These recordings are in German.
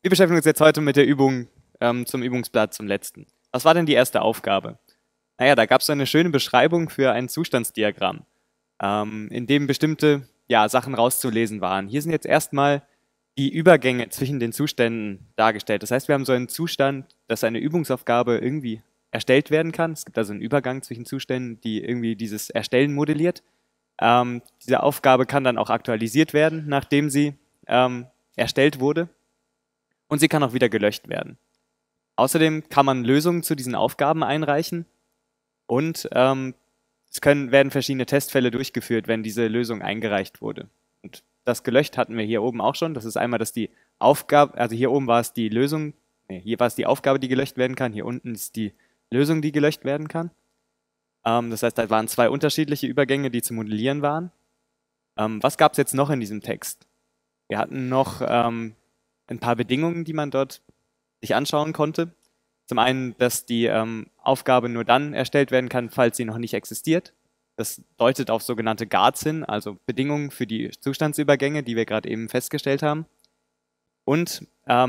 Wir beschäftigen uns jetzt heute mit der Übung zum Übungsblatt zum letzten. Was war denn die erste Aufgabe? Naja, da gab es eine schöne Beschreibung für ein Zustandsdiagramm, in dem bestimmte Sachen rauszulesen waren. Hier sind jetzt erstmal die Übergänge zwischen den Zuständen dargestellt. Das heißt, wir haben so einen Zustand, dass eine Übungsaufgabe irgendwie erstellt werden kann. Es gibt also einen Übergang zwischen Zuständen, die irgendwie dieses Erstellen modelliert. Diese Aufgabe kann dann auch aktualisiert werden, nachdem sie erstellt wurde. Und sie kann auch wieder gelöscht werden. Außerdem kann man Lösungen zu diesen Aufgaben einreichen und werden verschiedene Testfälle durchgeführt, wenn diese Lösung eingereicht wurde. Und das gelöscht hatten wir hier oben auch schon. Das ist einmal, dass die Aufgabe, also hier oben war es die Lösung, hier war es die Aufgabe, die gelöscht werden kann, hier unten ist die Lösung, die gelöscht werden kann. Das heißt, da waren zwei unterschiedliche Übergänge, die zu modellieren waren. Was gab es jetzt noch in diesem Text? Wir hatten noch ein paar Bedingungen, die man dort sich anschauen konnte. Zum einen, dass die Aufgabe nur dann erstellt werden kann, falls sie noch nicht existiert. Das deutet auf sogenannte Guards hin, also Bedingungen für die Zustandsübergänge, die wir gerade eben festgestellt haben. Und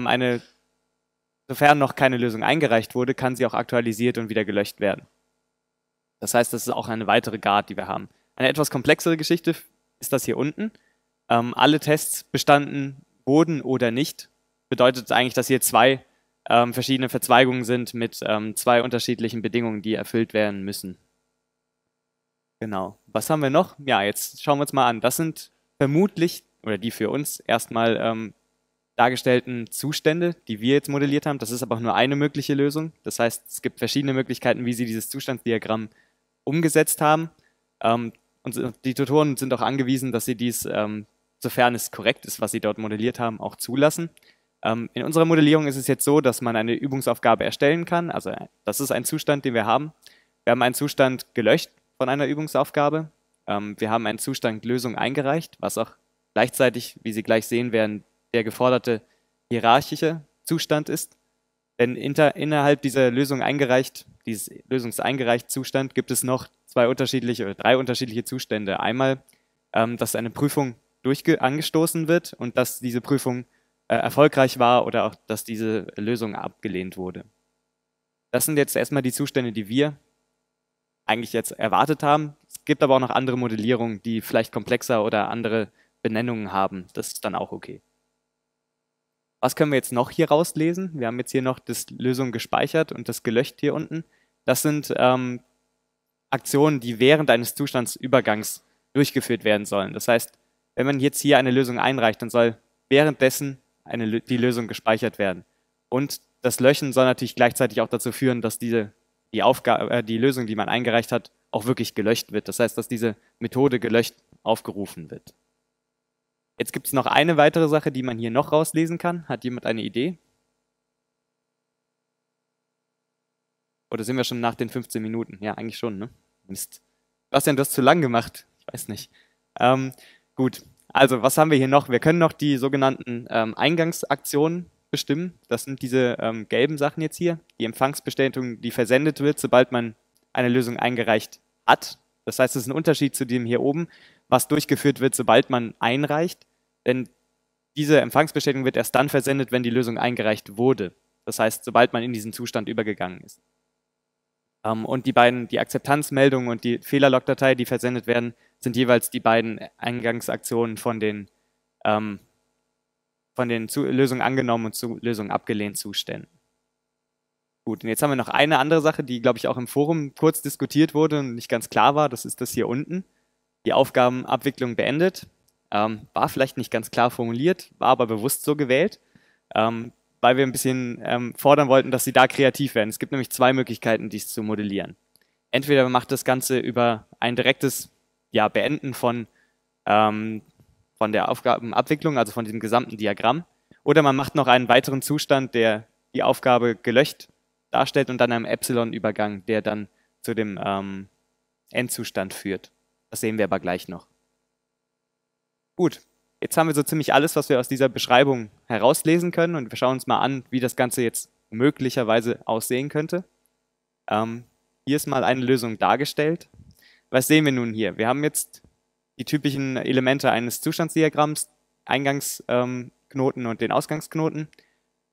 sofern noch keine Lösung eingereicht wurde, kann sie auch aktualisiert und wieder gelöscht werden. Das heißt, das ist auch eine weitere Guard, die wir haben. Eine etwas komplexere Geschichte ist das hier unten. Alle Tests bestanden wurden oder nicht, bedeutet eigentlich, dass hier zwei verschiedene Verzweigungen sind mit zwei unterschiedlichen Bedingungen, die erfüllt werden müssen. Genau. Was haben wir noch? Ja, jetzt schauen wir uns mal an. Das sind vermutlich, oder die für uns erstmal dargestellten Zustände, die wir jetzt modelliert haben. Das ist aber auch nur eine mögliche Lösung. Das heißt, es gibt verschiedene Möglichkeiten, wie sie dieses Zustandsdiagramm umgesetzt haben. Und die Tutoren sind auch angewiesen, dass sie dies, sofern es korrekt ist, was sie dort modelliert haben, auch zulassen. In unserer Modellierung ist es jetzt so, dass man eine Übungsaufgabe erstellen kann. Also das ist ein Zustand, den wir haben. Wir haben einen Zustand gelöscht von einer Übungsaufgabe. Wir haben einen Zustand Lösung eingereicht, was auch gleichzeitig, wie Sie gleich sehen werden, der geforderte hierarchische Zustand ist. Denn innerhalb dieser Lösung eingereicht, dieses lösungseingereicht Zustand, gibt es noch drei unterschiedliche Zustände. Einmal, dass eine Prüfung angestoßen wird und dass diese Prüfung erfolgreich war oder auch, dass diese Lösung abgelehnt wurde. Das sind jetzt erstmal die Zustände, die wir eigentlich jetzt erwartet haben. Es gibt aber auch noch andere Modellierungen, die vielleicht komplexer oder andere Benennungen haben. Das ist dann auch okay. Was können wir jetzt noch hier rauslesen? Wir haben jetzt hier noch das Lösung gespeichert und das gelöscht hier unten. Das sind Aktionen, die während eines Zustandsübergangs durchgeführt werden sollen. Das heißt, wenn man jetzt hier eine Lösung einreicht, dann soll währenddessen die Lösung gespeichert werden. Und das Löschen soll natürlich gleichzeitig auch dazu führen, dass die Lösung, die man eingereicht hat, auch wirklich gelöscht wird. Das heißt, dass diese Methode gelöscht aufgerufen wird. Jetzt gibt es noch eine weitere Sache, die man hier noch rauslesen kann. Hat jemand eine Idee? Oder sind wir schon nach den 15 Minuten? Ja, eigentlich schon, ne? Mist. Bastian, du hast zu lang gemacht. Ich weiß nicht. Gut, also was haben wir hier noch? Wir können noch die sogenannten Eingangsaktionen bestimmen. Das sind diese gelben Sachen jetzt hier. Die Empfangsbestätigung, die versendet wird, sobald man eine Lösung eingereicht hat. Das heißt, es ist ein Unterschied zu dem hier oben, was durchgeführt wird, sobald man einreicht. Denn diese Empfangsbestätigung wird erst dann versendet, wenn die Lösung eingereicht wurde. Das heißt, sobald man in diesen Zustand übergegangen ist. Und die Akzeptanzmeldung und die Fehlerlogdatei, die versendet werden, sind jeweils die beiden Eingangsaktionen von den Lösung angenommen und zu Lösung abgelehnt Zuständen. Gut, und jetzt haben wir noch eine andere Sache, die, glaube ich, auch im Forum kurz diskutiert wurde und nicht ganz klar war. Das ist das hier unten. Die Aufgabenabwicklung beendet. War vielleicht nicht ganz klar formuliert, war aber bewusst so gewählt, weil wir ein bisschen fordern wollten, dass sie da kreativ werden. Es gibt nämlich zwei Möglichkeiten, dies zu modellieren. Entweder man macht das Ganze über ein direktes Beenden von der Aufgabenabwicklung, also von diesem gesamten Diagramm, oder man macht noch einen weiteren Zustand, der die Aufgabe gelöscht darstellt und dann einen Epsilon-Übergang, der dann zu dem Endzustand führt. Das sehen wir aber gleich noch. Gut, jetzt haben wir so ziemlich alles, was wir aus dieser Beschreibung herauslesen können und wir schauen uns mal an, wie das Ganze jetzt möglicherweise aussehen könnte. Hier ist mal eine Lösung dargestellt. Was sehen wir nun hier? Wir haben jetzt die typischen Elemente eines Zustandsdiagramms, Eingangsknoten und den Ausgangsknoten.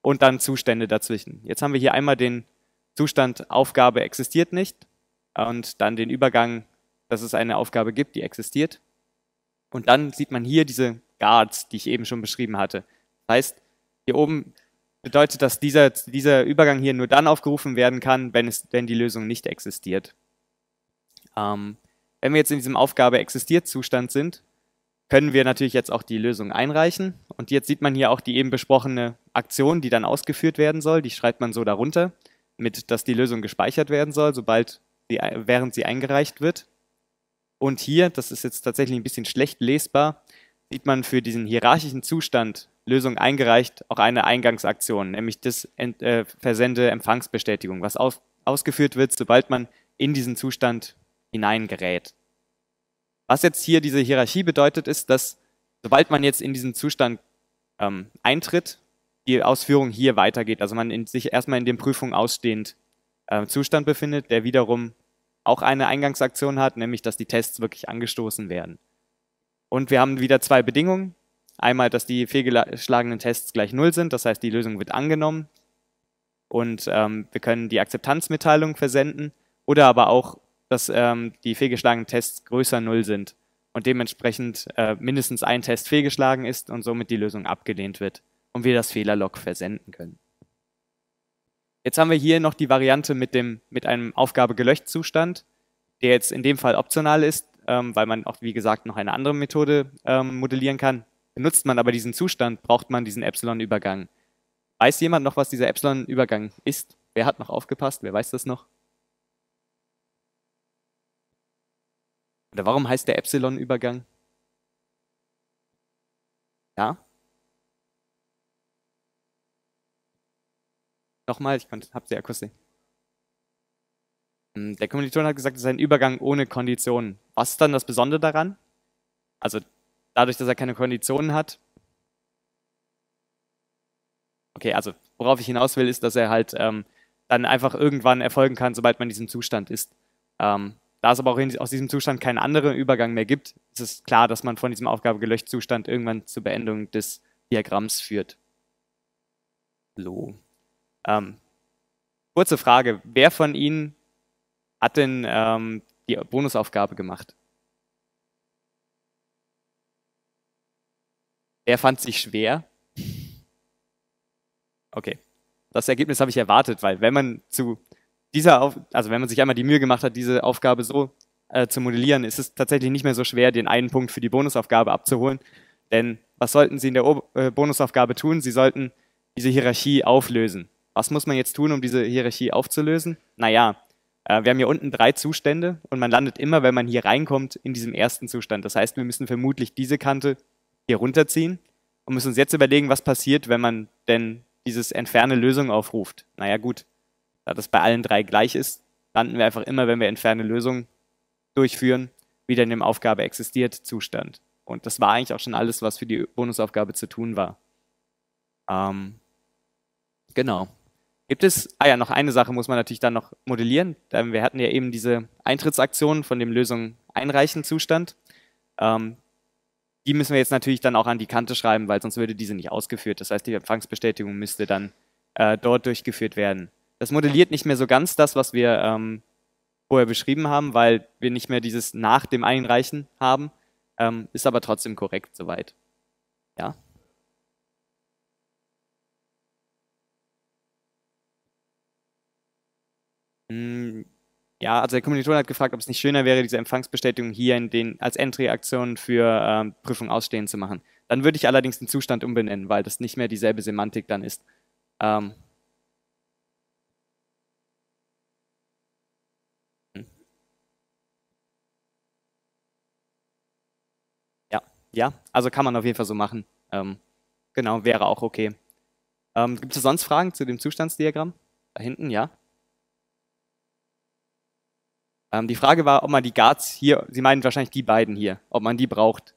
und dann Zustände dazwischen. Jetzt haben wir hier einmal den Zustand Aufgabe existiert nicht und dann den Übergang, dass es eine Aufgabe gibt, die existiert. Und dann sieht man hier diese Guards, die ich eben schon beschrieben hatte. Das heißt, hier oben bedeutet, dass dieser Übergang hier nur dann aufgerufen werden kann, wenn die Lösung nicht existiert. Wenn wir jetzt in diesem Aufgabe existiert Zustand sind, können wir natürlich jetzt auch die Lösung einreichen. Und jetzt sieht man hier auch die eben besprochene Aktion, die dann ausgeführt werden soll. Die schreibt man so darunter, dass die Lösung gespeichert werden soll, während sie eingereicht wird. Und hier, das ist jetzt tatsächlich ein bisschen schlecht lesbar, sieht man für diesen hierarchischen Zustand Lösung eingereicht auch eine Eingangsaktion, nämlich das Versende Empfangsbestätigung, was ausgeführt wird, sobald man in diesen Zustand hineingerät. Was jetzt hier diese Hierarchie bedeutet, ist, dass sobald man jetzt in diesen Zustand eintritt, die Ausführung hier weitergeht. Also man sich erstmal in dem Prüfung ausstehend Zustand befindet, der wiederum auch eine Eingangsaktion hat, nämlich dass die Tests wirklich angestoßen werden. Und wir haben wieder zwei Bedingungen. Einmal, dass die fehlgeschlagenen Tests gleich 0 sind, das heißt, die Lösung wird angenommen und wir können die Akzeptanzmitteilung versenden oder aber auch, dass die fehlgeschlagenen Tests größer 0 sind und dementsprechend mindestens ein Test fehlgeschlagen ist und somit die Lösung abgelehnt wird und wir das Fehlerlog versenden können. Jetzt haben wir hier noch die Variante mit einem Aufgabe-gelöscht-Zustand, der jetzt in dem Fall optional ist, weil man auch, wie gesagt, noch eine andere Methode modellieren kann. Benutzt man aber diesen Zustand, braucht man diesen Epsilon-Übergang. Weiß jemand noch, was dieser Epsilon-Übergang ist? Wer hat noch aufgepasst? Wer weiß das noch? Oder warum heißt der Epsilon-Übergang? Ja? Nochmal, ich habe die Akustik. Der Kommilitonen hat gesagt, es ist ein Übergang ohne Konditionen. Was ist dann das Besondere daran? Also dadurch, dass er keine Konditionen hat. Okay, also worauf ich hinaus will, ist, dass er halt dann einfach irgendwann erfolgen kann, sobald man in diesem Zustand ist. Da es aber auch aus diesem Zustand keinen anderen Übergang mehr gibt, ist es klar, dass man von diesem Aufgabe-gelöscht-Zustand irgendwann zur Beendung des Diagramms führt. So. Kurze Frage, wer von Ihnen hat denn die Bonusaufgabe gemacht? Wer fand sich schwer? Okay, das Ergebnis habe ich erwartet, weil wenn man wenn man sich einmal die Mühe gemacht hat, diese Aufgabe so zu modellieren, ist es tatsächlich nicht mehr so schwer, den einen Punkt für die Bonusaufgabe abzuholen. Denn was sollten Sie in der Bonusaufgabe tun? Sie sollten diese Hierarchie auflösen. Was muss man jetzt tun, um diese Hierarchie aufzulösen? Naja, wir haben hier unten 3 Zustände und man landet immer, wenn man hier reinkommt, in diesem ersten Zustand. Das heißt, wir müssen vermutlich diese Kante hier runterziehen und müssen uns jetzt überlegen, was passiert, wenn man denn dieses Entferne Lösung aufruft. Naja gut, da das bei allen 3 gleich ist, landen wir einfach immer, wenn wir Entferne Lösung durchführen, wieder in dem Aufgabe existiert Zustand. Und das war eigentlich auch schon alles, was für die Bonusaufgabe zu tun war. Genau. Gibt es, noch eine Sache muss man natürlich dann noch modellieren. Wir hatten ja eben diese Eintrittsaktion von dem Lösung einreichen Zustand. Die müssen wir jetzt natürlich dann auch an die Kante schreiben, weil sonst würde diese nicht ausgeführt. Das heißt, die Empfangsbestätigung müsste dann dort durchgeführt werden. Das modelliert nicht mehr so ganz das, was wir vorher beschrieben haben, weil wir nicht mehr dieses nach dem Einreichen haben. Ist aber trotzdem korrekt soweit. Ja? Ja, also der Kommilitone hat gefragt, ob es nicht schöner wäre, diese Empfangsbestätigung hier als Entry-Aktion für Prüfung ausstehend zu machen. Dann würde ich allerdings den Zustand umbenennen, weil das nicht mehr dieselbe Semantik dann ist. Ja, also kann man auf jeden Fall so machen. Genau, wäre auch okay. Gibt es sonst Fragen zu dem Zustandsdiagramm? Da hinten, ja? Die Frage war, ob man die Guards hier, Sie meinen wahrscheinlich die beiden hier, ob man die braucht.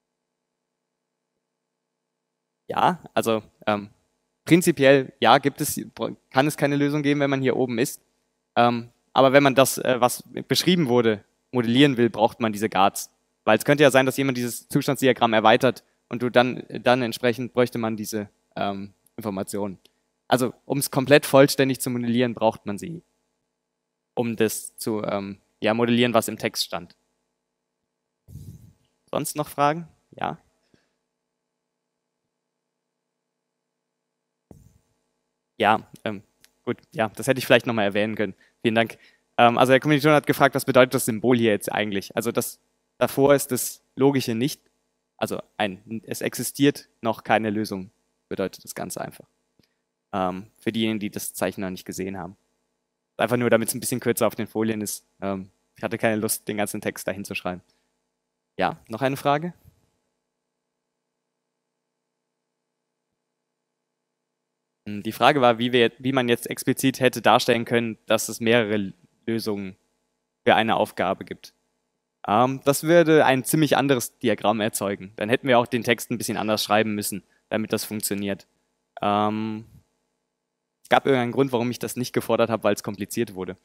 Ja, also prinzipiell, ja, kann es keine Lösung geben, wenn man hier oben ist. Aber wenn man das, was beschrieben wurde, modellieren will, braucht man diese Guards. Weil es könnte ja sein, dass jemand dieses Zustandsdiagramm erweitert und dann entsprechend bräuchte man diese Informationen. Also um es komplett vollständig zu modellieren, braucht man sie, um das zu ja, modellieren, was im Text stand. Sonst noch Fragen? Ja? Ja, gut, ja, das hätte ich vielleicht nochmal erwähnen können. Vielen Dank. Also der Kommilitone hat gefragt, was bedeutet das Symbol hier jetzt eigentlich? Also das davor ist das Logische nicht, also es existiert noch keine Lösung, bedeutet das Ganze einfach. Für diejenigen, die das Zeichen noch nicht gesehen haben. Einfach nur, damit es ein bisschen kürzer auf den Folien ist. Ich hatte keine Lust, den ganzen Text dahin zu schreiben. Ja, noch eine Frage? Die Frage war, wie man jetzt explizit hätte darstellen können, dass es mehrere Lösungen für eine Aufgabe gibt. Das würde ein ziemlich anderes Diagramm erzeugen. Dann hätten wir auch den Text ein bisschen anders schreiben müssen, damit das funktioniert. Es gab irgendeinen Grund, warum ich das nicht gefordert habe, weil es kompliziert wurde.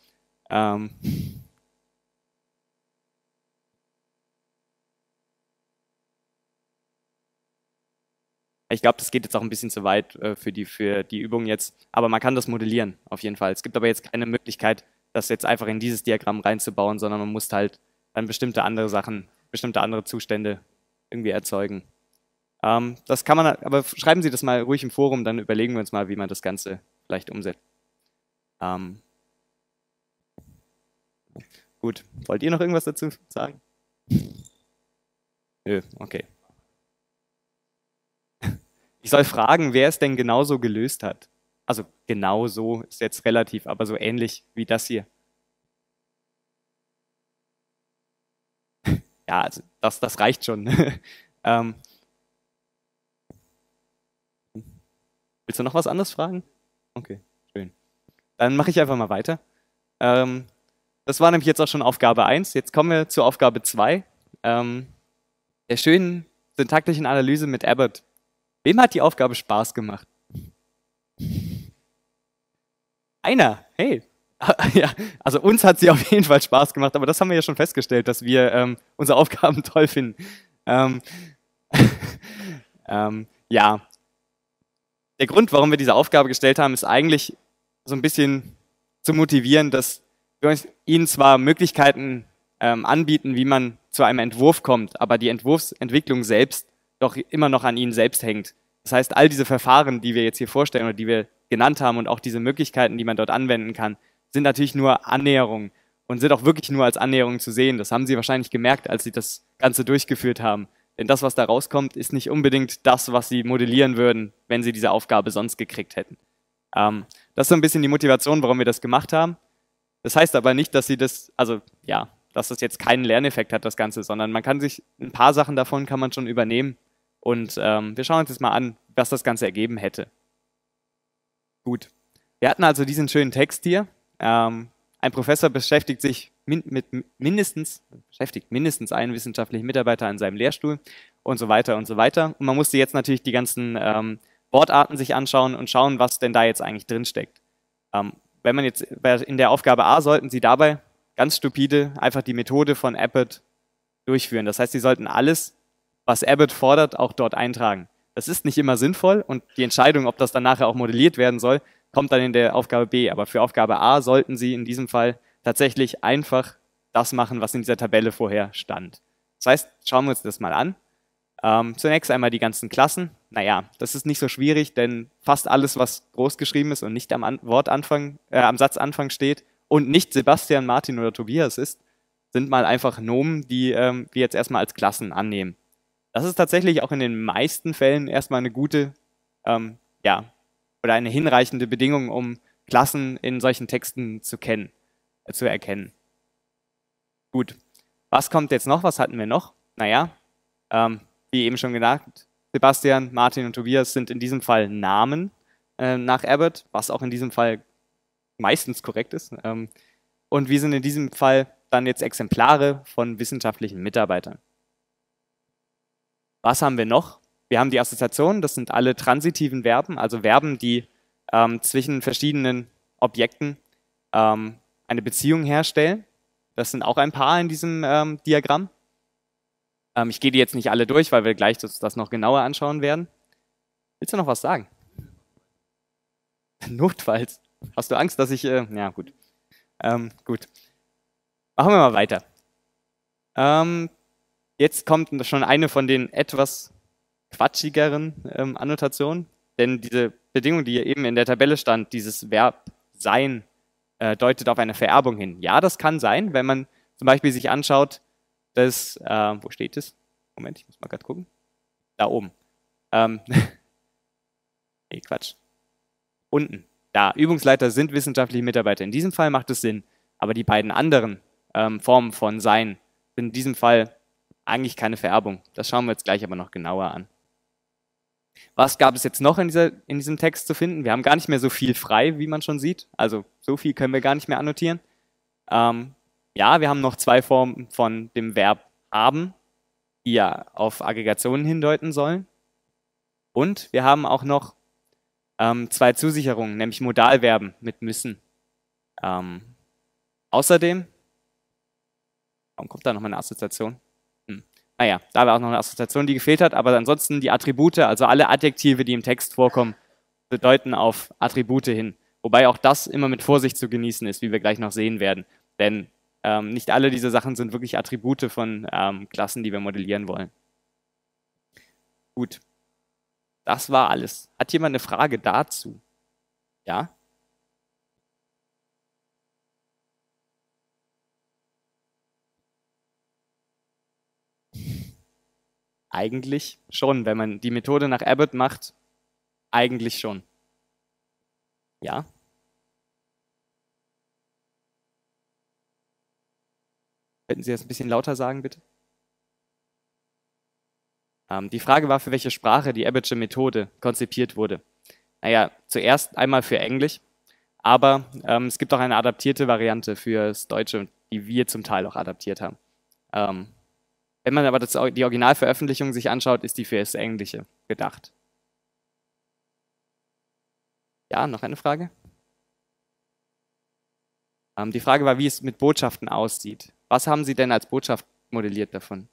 Ich glaube, das geht jetzt auch ein bisschen zu weit für die Übung jetzt, aber man kann das modellieren, auf jeden Fall. Es gibt aber jetzt keine Möglichkeit, das jetzt einfach in dieses Diagramm reinzubauen, sondern man muss halt dann bestimmte andere Sachen, bestimmte andere Zustände irgendwie erzeugen. Das kann man, aber schreiben Sie das mal ruhig im Forum, dann überlegen wir uns mal, wie man das Ganze vielleicht umsetzt. Gut, wollt ihr noch irgendwas dazu sagen? Nö, okay. Ich soll fragen, wer es denn genauso gelöst hat. Also genauso ist jetzt relativ, aber so ähnlich wie das hier. Ja, also das reicht schon. Willst du noch was anderes fragen? Okay, schön. Dann mache ich einfach mal weiter. Das war nämlich jetzt auch schon Aufgabe 1. Jetzt kommen wir zur Aufgabe 2. Der schönen syntaktischen Analyse mit Abbott. Wem hat die Aufgabe Spaß gemacht? Einer, hey. Ja, also uns hat sie auf jeden Fall Spaß gemacht, aber das haben wir ja schon festgestellt, dass wir unsere Aufgaben toll finden. Ähm, ja, der Grund, warum wir diese Aufgabe gestellt haben, ist eigentlich so ein bisschen zu motivieren, dass wir Ihnen zwar Möglichkeiten anbieten, wie man zu einem Entwurf kommt, aber die Entwurfsentwicklung selbst doch immer noch an Ihnen selbst hängt. Das heißt, all diese Verfahren, die wir jetzt hier vorstellen oder die wir genannt haben und auch diese Möglichkeiten, die man dort anwenden kann, sind natürlich nur Annäherungen und sind auch wirklich nur als Annäherung zu sehen. Das haben Sie wahrscheinlich gemerkt, als Sie das Ganze durchgeführt haben. Denn das, was da rauskommt, ist nicht unbedingt das, was Sie modellieren würden, wenn Sie diese Aufgabe sonst gekriegt hätten. Das ist so ein bisschen die Motivation, warum wir das gemacht haben. Das heißt aber nicht, dass Sie das, also ja, dass das jetzt keinen Lerneffekt hat, das Ganze, sondern man kann sich, ein paar Sachen davon kann man schon übernehmen. Und wir schauen uns jetzt mal an, was das Ganze ergeben hätte. Gut. Wir hatten also diesen schönen Text hier. Ein Professor beschäftigt sich mit mindestens einen wissenschaftlichen Mitarbeiter an seinem Lehrstuhl und so weiter und so weiter. Und man musste jetzt natürlich die ganzen Wortarten sich anschauen und schauen, was denn da jetzt eigentlich drinsteckt. Wenn man jetzt in der Aufgabe A sollten Sie dabei ganz stupide einfach die Methode von Abbott durchführen. Das heißt, Sie sollten alles, was Abbott fordert, auch dort eintragen. Das ist nicht immer sinnvoll und die Entscheidung, ob das dann nachher auch modelliert werden soll, kommt dann in der Aufgabe B. Aber für Aufgabe A sollten Sie in diesem Fall tatsächlich einfach das machen, was in dieser Tabelle vorher stand. Das heißt, schauen wir uns das mal an. Zunächst einmal die ganzen Klassen. Naja, das ist nicht so schwierig, denn fast alles, was groß geschrieben ist und nicht am Satzanfang steht und nicht Sebastian, Martin oder Tobias ist, sind mal einfach Nomen, die wir jetzt erstmal als Klassen annehmen. Das ist tatsächlich auch in den meisten Fällen erstmal eine gute, ja, oder eine hinreichende Bedingung, um Klassen in solchen Texten zu erkennen. Gut. Was kommt jetzt noch? Was hatten wir noch? Naja, wie eben schon gesagt, Sebastian, Martin und Tobias sind in diesem Fall Namen nach Abbott, was auch in diesem Fall meistens korrekt ist. Und wir sind in diesem Fall dann jetzt Exemplare von wissenschaftlichen Mitarbeitern. Was haben wir noch? Wir haben die Assoziationen, das sind alle transitiven Verben, also Verben, die zwischen verschiedenen Objekten eine Beziehung herstellen. Das sind auch ein paar in diesem Diagramm. Ich gehe die jetzt nicht alle durch, weil wir gleich das noch genauer anschauen werden. Willst du noch was sagen? Notfalls. Hast du Angst, dass ich... ja, gut. Gut. Machen wir mal weiter. Jetzt kommt schon eine von den etwas quatschigeren Annotationen. Denn diese Bedingung, die hier eben in der Tabelle stand, dieses Verb sein, deutet auf eine Vererbung hin. Ja, das kann sein, wenn man zum Beispiel sich anschaut, dass... wo steht es? Moment, ich muss mal gerade gucken. Da oben. Nee, Quatsch. Unten. Da, Übungsleiter sind wissenschaftliche Mitarbeiter. In diesem Fall macht es Sinn. Aber die beiden anderen Formen von sein sind in diesem Fall eigentlich keine Vererbung. Das schauen wir jetzt gleich aber noch genauer an. Was gab es jetzt noch in diesem Text zu finden? Wir haben gar nicht mehr so viel frei, wie man schon sieht. Also so viel können wir gar nicht mehr annotieren. Ja, wir haben noch zwei Formen von dem Verb haben, die ja auf Aggregationen hindeuten sollen. Und wir haben auch noch zwei Zusicherungen, nämlich Modalverben mit müssen. Außerdem, warum kommt da noch mal eine Assoziation? Naja, da war auch noch eine Assoziation, die gefehlt hat, aber ansonsten die Attribute, also alle Adjektive, die im Text vorkommen, bedeuten auf Attribute hin. Wobei auch das immer mit Vorsicht zu genießen ist, wie wir gleich noch sehen werden. Denn nicht alle diese Sachen sind wirklich Attribute von Klassen, die wir modellieren wollen. Gut, das war alles. Hat jemand eine Frage dazu? Ja? Eigentlich schon, wenn man die Methode nach Abbott macht, eigentlich schon. Ja? Könnten Sie das ein bisschen lauter sagen, bitte? Die Frage war, für welche Sprache die Abbottsche Methode konzipiert wurde. Naja, zuerst einmal für Englisch, aber es gibt auch eine adaptierte Variante fürs Deutsche, die wir zum Teil auch adaptiert haben. Wenn man aber die Originalveröffentlichung sich anschaut, ist die für das Englische gedacht. Ja, noch eine Frage? Die Frage war, wie es mit Botschaften aussieht. Was haben Sie denn als Botschaft modelliert davon?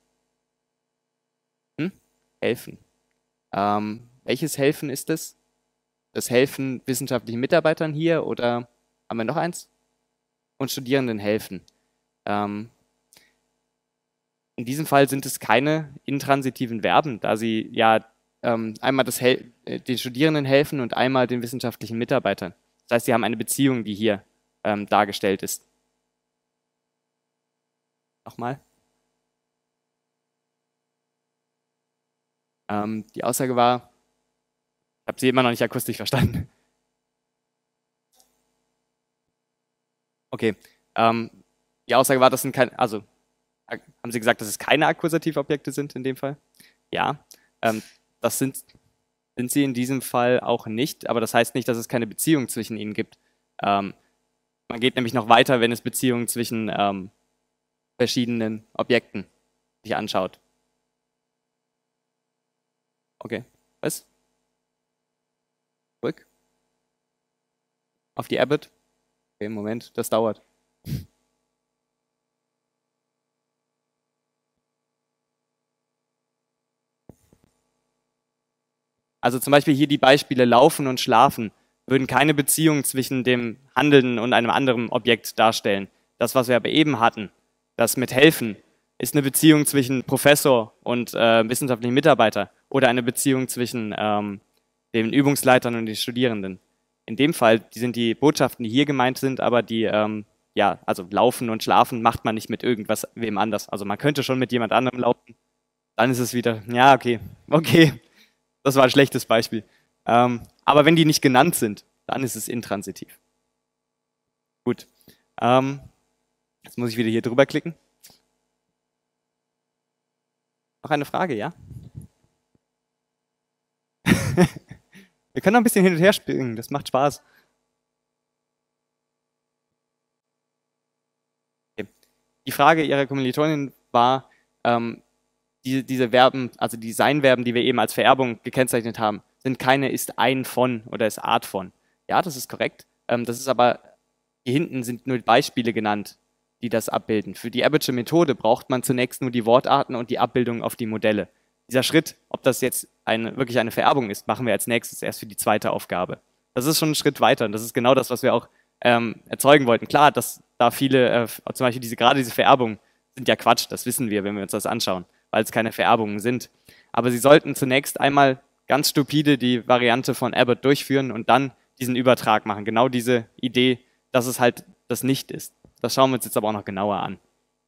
Helfen. Welches Helfen ist es? Das Helfen wissenschaftlichen Mitarbeitern hier oder haben wir noch eins? Und Studierenden helfen. In diesem Fall sind es keine intransitiven Verben, da sie ja einmal den Studierenden helfen und einmal den wissenschaftlichen Mitarbeitern. Das heißt, sie haben eine Beziehung, die hier dargestellt ist. Nochmal. Die Aussage war, ich habe sie immer noch nicht akustisch verstanden. Okay. Die Aussage war, das sind keine, also haben Sie gesagt, dass es keine Akkusativobjekte sind in dem Fall? Ja. Das sind sie in diesem Fall auch nicht, aber das heißt nicht, dass es keine Beziehung zwischen ihnen gibt. Man geht nämlich noch weiter, wenn es Beziehungen zwischen verschiedenen Objekten sich anschaut. Okay, was? Zurück. Auf die Abbott. Okay, Moment, das dauert. Also zum Beispiel hier die Beispiele Laufen und Schlafen würden keine Beziehung zwischen dem Handelnden und einem anderen Objekt darstellen. Das, was wir aber eben hatten, das mit Helfen, ist eine Beziehung zwischen Professor und wissenschaftlichen Mitarbeiter oder eine Beziehung zwischen den Übungsleitern und den Studierenden. In dem Fall sind die Botschaften, die hier gemeint sind, aber die, ja, also Laufen und Schlafen macht man nicht mit irgendwas, wem anders. Also man könnte schon mit jemand anderem laufen, dann ist es wieder, ja, okay, das war ein schlechtes Beispiel. Aber wenn die nicht genannt sind, dann ist es intransitiv. Gut. Jetzt muss ich wieder hier drüber klicken. Noch eine Frage, ja? Wir können noch ein bisschen hin und her springen, das macht Spaß. Okay. Die Frage Ihrer Kommilitonin war, diese Verben, also die Sein-Verben, die wir eben als Vererbung gekennzeichnet haben, sind keine ist ein von oder ist Art von. Ja, das ist korrekt. Das ist aber, hier hinten sind nur Beispiele genannt, die das abbilden. Für die Abbottsche Methode braucht man zunächst nur die Wortarten und die Abbildung auf die Modelle. Dieser Schritt, ob das jetzt wirklich eine Vererbung ist, machen wir als nächstes erst für die zweite Aufgabe. Das ist schon ein Schritt weiter und das ist genau das, was wir auch erzeugen wollten. Klar, dass da viele, zum Beispiel gerade diese Vererbungen sind ja Quatsch, das wissen wir, wenn wir uns das anschauen, weil es keine Vererbungen sind. Aber sie sollten zunächst einmal ganz stupide die Variante von Abbott durchführen und dann diesen Übertrag machen. Genau diese Idee, dass es halt das nicht ist. Das schauen wir uns jetzt aber auch noch genauer an.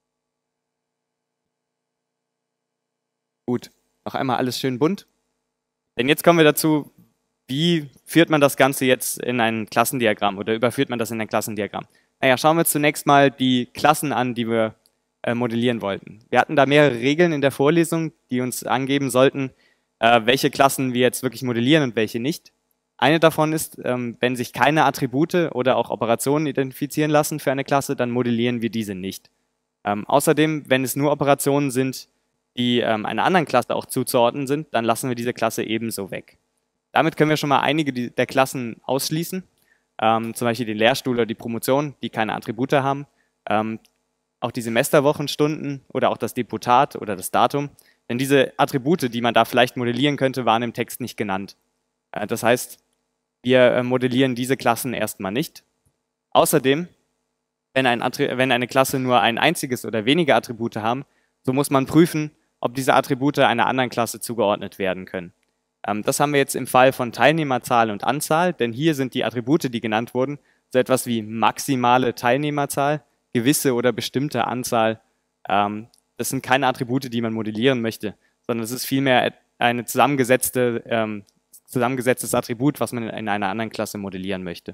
Gut, noch einmal alles schön bunt. Denn jetzt kommen wir dazu, wie führt man das Ganze jetzt in ein Klassendiagramm oder überführt man das in ein Klassendiagramm? Naja, schauen wir uns zunächst mal die Klassen an, die wir modellieren wollten. Wir hatten da mehrere Regeln in der Vorlesung, die uns angeben sollten, welche Klassen wir jetzt wirklich modellieren und welche nicht. Eine davon ist, wenn sich keine Attribute oder auch Operationen identifizieren lassen für eine Klasse, dann modellieren wir diese nicht. Außerdem, wenn es nur Operationen sind, die einer anderen Klasse auch zuzuordnen sind, dann lassen wir diese Klasse ebenso weg. Damit können wir schon mal einige der Klassen ausschließen, zum Beispiel den Lehrstuhl oder die Promotion, die keine Attribute haben, auch die Semesterwochenstunden oder auch das Deputat oder das Datum. Denn diese Attribute, die man da vielleicht modellieren könnte, waren im Text nicht genannt. Das heißt, wir modellieren diese Klassen erstmal nicht. Außerdem, wenn eine Klasse nur ein einziges oder wenige Attribute haben, so muss man prüfen, ob diese Attribute einer anderen Klasse zugeordnet werden können. Das haben wir jetzt im Fall von Teilnehmerzahl und Anzahl, denn hier sind die Attribute, die genannt wurden, so etwas wie maximale Teilnehmerzahl, gewisse oder bestimmte Anzahl. Das sind keine Attribute, die man modellieren möchte, sondern es ist vielmehr ein zusammengesetztes Attribut, was man in einer anderen Klasse modellieren möchte.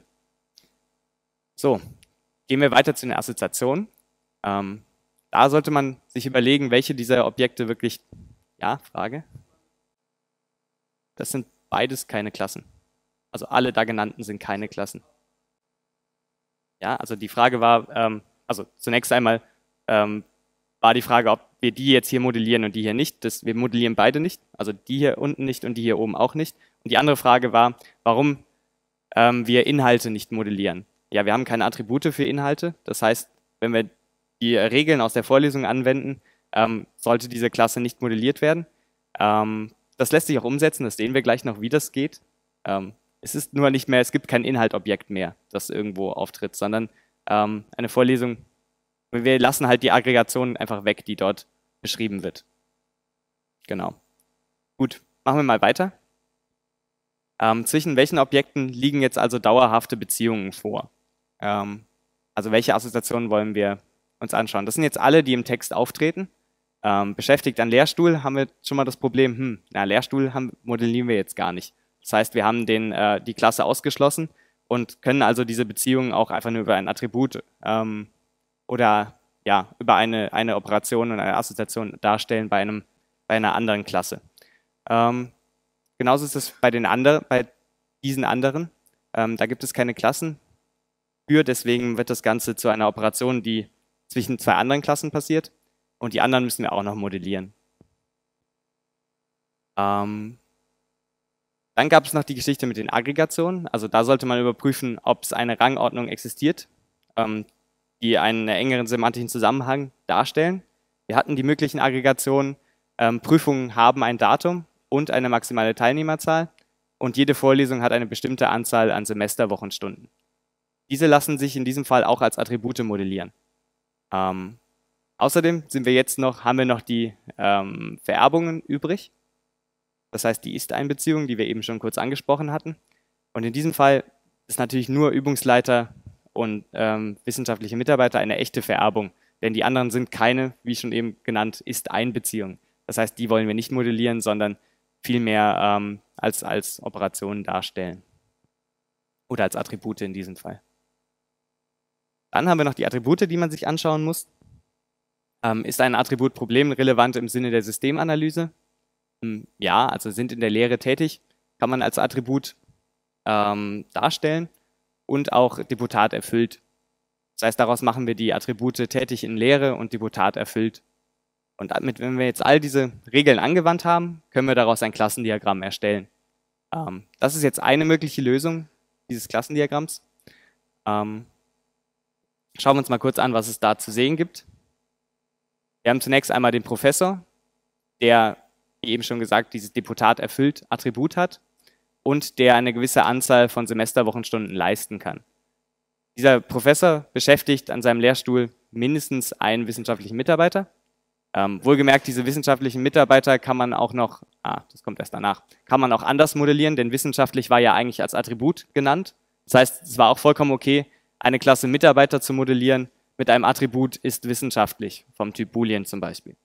So, gehen wir weiter zu den Assoziationen. Da sollte man sich überlegen, welche dieser Objekte wirklich, ja, Frage? Das sind beides keine Klassen. Also alle da genannten sind keine Klassen. Ja, also die Frage war, also zunächst einmal war die Frage, ob wir die jetzt hier modellieren und die hier nicht. Wir modellieren beide nicht, also die hier unten nicht und die hier oben auch nicht. Und die andere Frage war, warum wir Inhalte nicht modellieren. Ja, wir haben keine Attribute für Inhalte. Das heißt, wenn wir die Regeln aus der Vorlesung anwenden, sollte diese Klasse nicht modelliert werden. Das lässt sich auch umsetzen, das sehen wir gleich noch, wie das geht. Es ist nur nicht mehr, es gibt kein Inhaltobjekt mehr, das irgendwo auftritt, sondern eine Vorlesung, wir lassen halt die Aggregation einfach weg, die dort beschrieben wird. Genau. Gut, machen wir mal weiter. Zwischen welchen Objekten liegen jetzt also dauerhafte Beziehungen vor? Also welche Assoziationen wollen wir uns anschauen? Das sind jetzt alle, die im Text auftreten. Beschäftigt an Lehrstuhl haben wir schon mal das Problem, Lehrstuhl modellieren wir jetzt gar nicht. Das heißt, wir haben die Klasse ausgeschlossen und können also diese Beziehungen auch einfach nur über ein Attribut oder ja, über eine Operation und eine Assoziation darstellen bei einer anderen Klasse. Genauso ist es bei diesen anderen. Da gibt es keine Klassen für, deswegen wird das Ganze zu einer Operation, die zwischen zwei anderen Klassen passiert. Und die anderen müssen wir auch noch modellieren. Dann gab es noch die Geschichte mit den Aggregationen. Also da sollte man überprüfen, ob es eine Rangordnung existiert, die einen engeren semantischen Zusammenhang darstellen. Wir hatten die möglichen Aggregationen. Prüfungen haben ein Datum und eine maximale Teilnehmerzahl. Und jede Vorlesung hat eine bestimmte Anzahl an Semesterwochenstunden. Diese lassen sich in diesem Fall auch als Attribute modellieren. Außerdem haben wir noch die Vererbungen übrig. Das heißt, die Ist-Einbeziehung, die wir eben schon kurz angesprochen hatten. Und in diesem Fall ist natürlich nur Übungsleiter und wissenschaftliche Mitarbeiter eine echte Vererbung. Denn die anderen sind keine, wie schon eben genannt, Ist-Einbeziehung. Das heißt, die wollen wir nicht modellieren, sondern vielmehr als Operationen darstellen. Oder als Attribute in diesem Fall. Dann haben wir noch die Attribute, die man sich anschauen muss. Ist ein Attribut problemrelevant im Sinne der Systemanalyse? Ja, also sind in der Lehre tätig, kann man als Attribut darstellen und auch Deputat erfüllt. Das heißt, daraus machen wir die Attribute tätig in Lehre und Deputat erfüllt. Und wenn wir jetzt all diese Regeln angewandt haben, können wir daraus ein Klassendiagramm erstellen. Das ist jetzt eine mögliche Lösung dieses Klassendiagramms. Schauen wir uns mal kurz an, was es da zu sehen gibt. Wir haben zunächst einmal den Professor, der, wie eben schon gesagt, dieses Deputat erfüllt Attribut hat. und der eine gewisse Anzahl von Semesterwochenstunden leisten kann. Dieser Professor beschäftigt an seinem Lehrstuhl mindestens einen wissenschaftlichen Mitarbeiter. Wohlgemerkt, diese wissenschaftlichen Mitarbeiter kann man auch noch, das kommt erst danach, kann man auch anders modellieren, denn wissenschaftlich war ja eigentlich als Attribut genannt. Das heißt, es war auch vollkommen okay, eine Klasse Mitarbeiter zu modellieren mit einem Attribut ist wissenschaftlich, vom Typ Boolean zum Beispiel.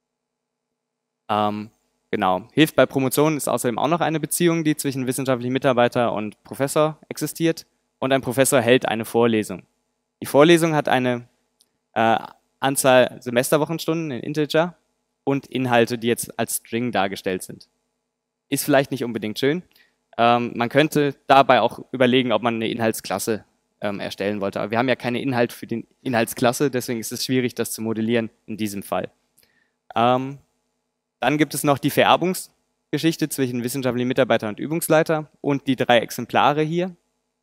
Genau. Hilft bei Promotionen ist außerdem auch noch eine Beziehung, die zwischen wissenschaftlichem Mitarbeiter und Professor existiert. Und ein Professor hält eine Vorlesung. Die Vorlesung hat eine Anzahl Semesterwochenstunden in Integer und Inhalte, die jetzt als String dargestellt sind. Ist vielleicht nicht unbedingt schön. Man könnte dabei auch überlegen, ob man eine Inhaltsklasse erstellen wollte. Aber wir haben ja keine Inhalt für die Inhaltsklasse, deswegen ist es schwierig, das zu modellieren in diesem Fall. Dann gibt es noch die Vererbungsgeschichte zwischen wissenschaftlichen Mitarbeiter und Übungsleiter und die 3 Exemplare hier.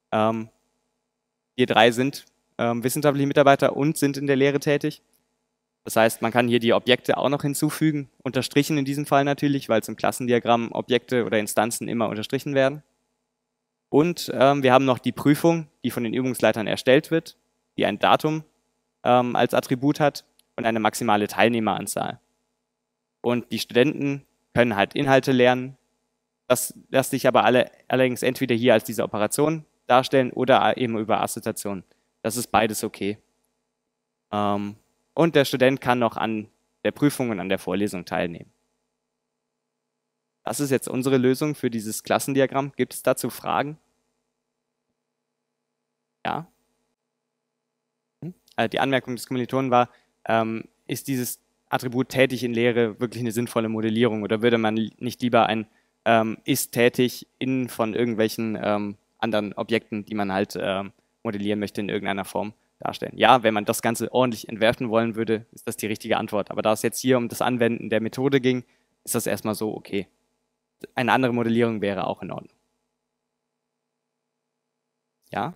Die 3 sind wissenschaftliche Mitarbeiter und sind in der Lehre tätig. Das heißt, man kann hier die Objekte auch noch hinzufügen, unterstrichen in diesem Fall natürlich, weil es im Klassendiagramm Objekte oder Instanzen immer unterstrichen werden. Und wir haben noch die Prüfung, die von den Übungsleitern erstellt wird, die ein Datum als Attribut hat und eine maximale Teilnehmeranzahl. Und die Studenten können halt Inhalte lernen. Das lässt sich aber allerdings entweder hier als diese Operation darstellen oder eben über Assoziation. Das ist beides okay. Und der Student kann noch an der Prüfung und an der Vorlesung teilnehmen. Das ist jetzt unsere Lösung für dieses Klassendiagramm. Gibt es dazu Fragen? Ja? Die Anmerkung des Kommilitonen war, ist dieses Attribut tätig in Lehre wirklich eine sinnvolle Modellierung oder würde man nicht lieber ein ist tätig in von irgendwelchen anderen Objekten, die man halt modellieren möchte in irgendeiner Form darstellen? Ja, wenn man das Ganze ordentlich entwerfen wollen würde, ist das die richtige Antwort. Aber da es jetzt hier um das Anwenden der Methode ging, ist das erstmal so okay. Eine andere Modellierung wäre auch in Ordnung. Ja?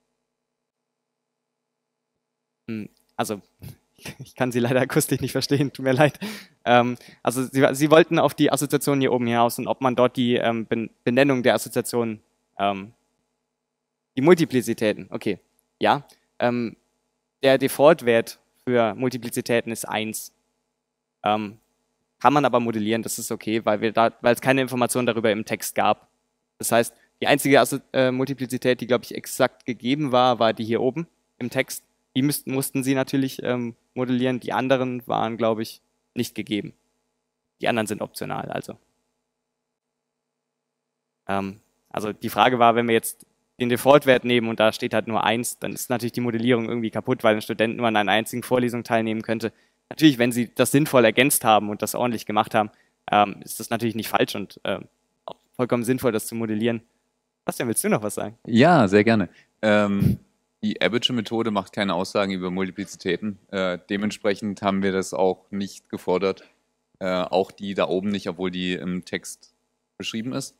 Also, ich kann Sie leider akustisch nicht verstehen, tut mir leid. Also Sie wollten auf die Assoziation hier oben hinaus und ob man dort die Benennung der Assoziation, die Multiplizitäten, okay, ja. Der Default-Wert für Multiplizitäten ist 1. Kann man aber modellieren, das ist okay, weil es keine Informationen darüber im Text gab. Das heißt, die einzige Multiplizität, die, glaube ich, exakt gegeben war, war die hier oben im Text. Die mussten Sie natürlich modellieren. Die anderen waren, glaube ich, nicht gegeben. Die anderen sind optional, also. Also die Frage war, wenn wir jetzt den Default-Wert nehmen und da steht halt nur 1, dann ist natürlich die Modellierung irgendwie kaputt, weil ein Student nur an einer einzigen Vorlesung teilnehmen könnte. Natürlich, wenn Sie das sinnvoll ergänzt haben und das ordentlich gemacht haben, ist das natürlich nicht falsch und auch vollkommen sinnvoll, das zu modellieren. Bastian, willst du noch was sagen? Ja, sehr gerne. Die Abbottsche-Methode macht keine Aussagen über Multiplizitäten. Dementsprechend haben wir das auch nicht gefordert. Auch die da oben nicht, obwohl die im Text beschrieben ist.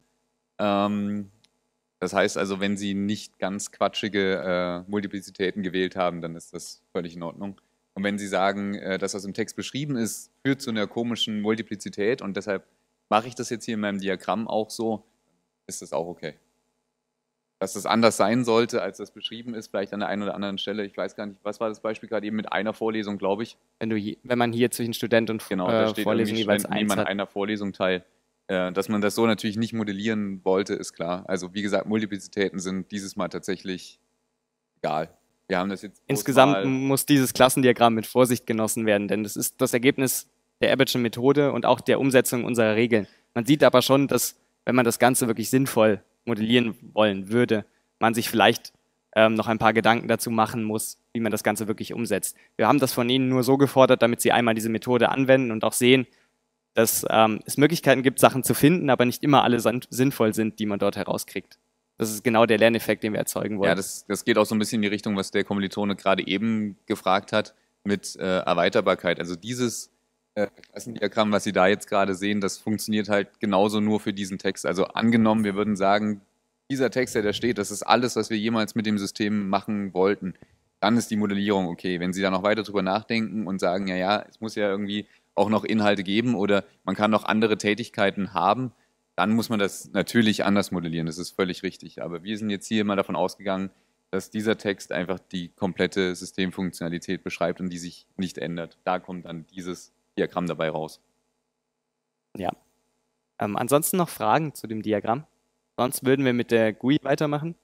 Das heißt also, wenn Sie nicht ganz quatschige Multiplizitäten gewählt haben, dann ist das völlig in Ordnung. Und wenn Sie sagen, dass das im Text beschrieben ist, führt zu einer komischen Multiplizität und deshalb mache ich das jetzt hier in meinem Diagramm auch so, ist das auch okay. Dass das anders sein sollte, als das beschrieben ist, vielleicht an der einen oder anderen Stelle. Ich weiß gar nicht, was war das Beispiel gerade eben mit einer Vorlesung, glaube ich. Wenn man hier zwischen Student und Vorlesung jeweils eins hat. An einer Vorlesung teil. Dass man das so natürlich nicht modellieren wollte, ist klar. Also wie gesagt, Multiplizitäten sind dieses Mal tatsächlich egal. Wir haben das jetzt insgesamt muss dieses Klassendiagramm mit Vorsicht genossen werden, denn das ist das Ergebnis der Abbottschen Methode und auch der Umsetzung unserer Regeln. Man sieht aber schon, dass, wenn man das Ganze wirklich sinnvoll modellieren wollen würde, man sich vielleicht noch ein paar Gedanken dazu machen muss, wie man das Ganze wirklich umsetzt. Wir haben das von Ihnen nur so gefordert, damit Sie einmal diese Methode anwenden und auch sehen, dass es Möglichkeiten gibt, Sachen zu finden, aber nicht immer alle sinnvoll sind, die man dort herauskriegt. Das ist genau der Lerneffekt, den wir erzeugen wollen. Ja, das geht auch so ein bisschen in die Richtung, was der Kommilitone gerade eben gefragt hat, mit Erweiterbarkeit. Also dieses Klassendiagramm, was Sie da jetzt gerade sehen, das funktioniert halt genauso nur für diesen Text. Also angenommen, wir würden sagen, dieser Text, der da steht, das ist alles, was wir jemals mit dem System machen wollten. Dann ist die Modellierung okay. Wenn Sie da noch weiter drüber nachdenken und sagen, ja, es muss ja irgendwie auch noch Inhalte geben oder man kann noch andere Tätigkeiten haben, dann muss man das natürlich anders modellieren, das ist völlig richtig. Aber wir sind jetzt hier mal davon ausgegangen, dass dieser Text einfach die komplette Systemfunktionalität beschreibt und die sich nicht ändert. Da kommt dann dieses Diagramm dabei raus. Ja. Ansonsten noch Fragen zu dem Diagramm? Sonst würden wir mit der GUI weitermachen.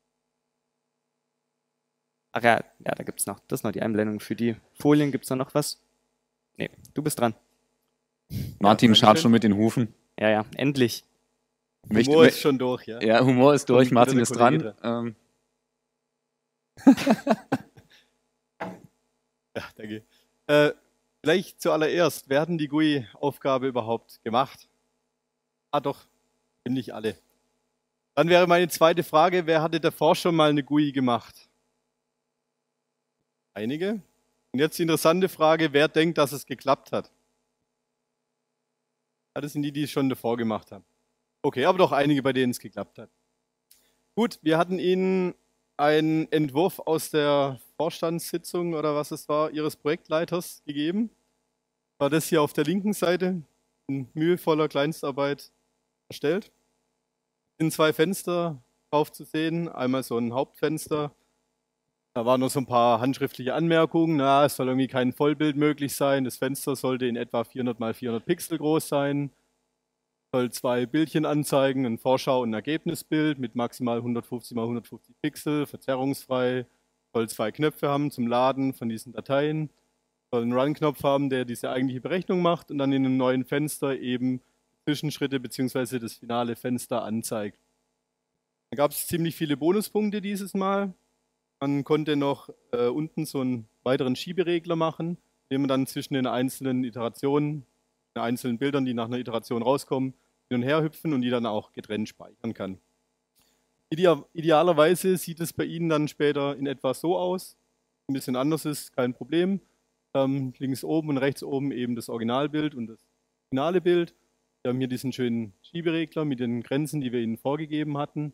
Ach ja, ja, da gibt es noch, das ist noch die Einblendung für die Folien. Gibt es da noch was? Nee, du bist dran. Martin Ja, scharrt schon mit den Hufen. Ja, ja, endlich. Humor ist schon durch, ja. Ja, Humor ist durch, Und Martin wieder ist der Kollege dran. Ja, danke. Vielleicht zuallererst, wer hat denn die GUI-Aufgabe überhaupt gemacht? Ah, doch, ziemlich alle. Dann wäre meine zweite Frage, wer hatte davor schon mal eine GUI gemacht? Einige. Und jetzt die interessante Frage, wer denkt, dass es geklappt hat? Ja, das sind die, die es schon davor gemacht haben. Okay, aber doch einige, bei denen es geklappt hat. Gut, wir hatten Ihnen einen Entwurf aus der Vorstandssitzung oder was es war, Ihres Projektleiters gegeben. War das hier auf der linken Seite in mühevoller Kleinstarbeit erstellt. Es sind zwei Fenster drauf zu sehen. Einmal so ein Hauptfenster. Da waren noch so ein paar handschriftliche Anmerkungen. Na, es soll irgendwie kein Vollbild möglich sein. Das Fenster sollte in etwa 400 mal 400 Pixel groß sein. Soll zwei Bildchen anzeigen, ein Vorschau- und ein Ergebnisbild mit maximal 150 mal 150 Pixel, verzerrungsfrei. Soll zwei Knöpfe haben zum Laden von diesen Dateien. Soll einen Run-Knopf haben, der diese eigentliche Berechnung macht und dann in einem neuen Fenster eben Zwischenschritte bzw. das finale Fenster anzeigt. Da gab es ziemlich viele Bonuspunkte dieses Mal. Man konnte noch unten so einen weiteren Schieberegler machen, den man dann zwischen den einzelnen Iterationen, den einzelnen Bildern, die nach einer Iteration rauskommen, hin und her hüpfen und die dann auch getrennt speichern kann. Idealerweise sieht es bei Ihnen dann später in etwa so aus. Ein bisschen anders ist, kein Problem. Links oben und rechts oben eben das Originalbild und das finale Bild. Wir haben hier diesen schönen Schieberegler mit den Grenzen, die wir Ihnen vorgegeben hatten.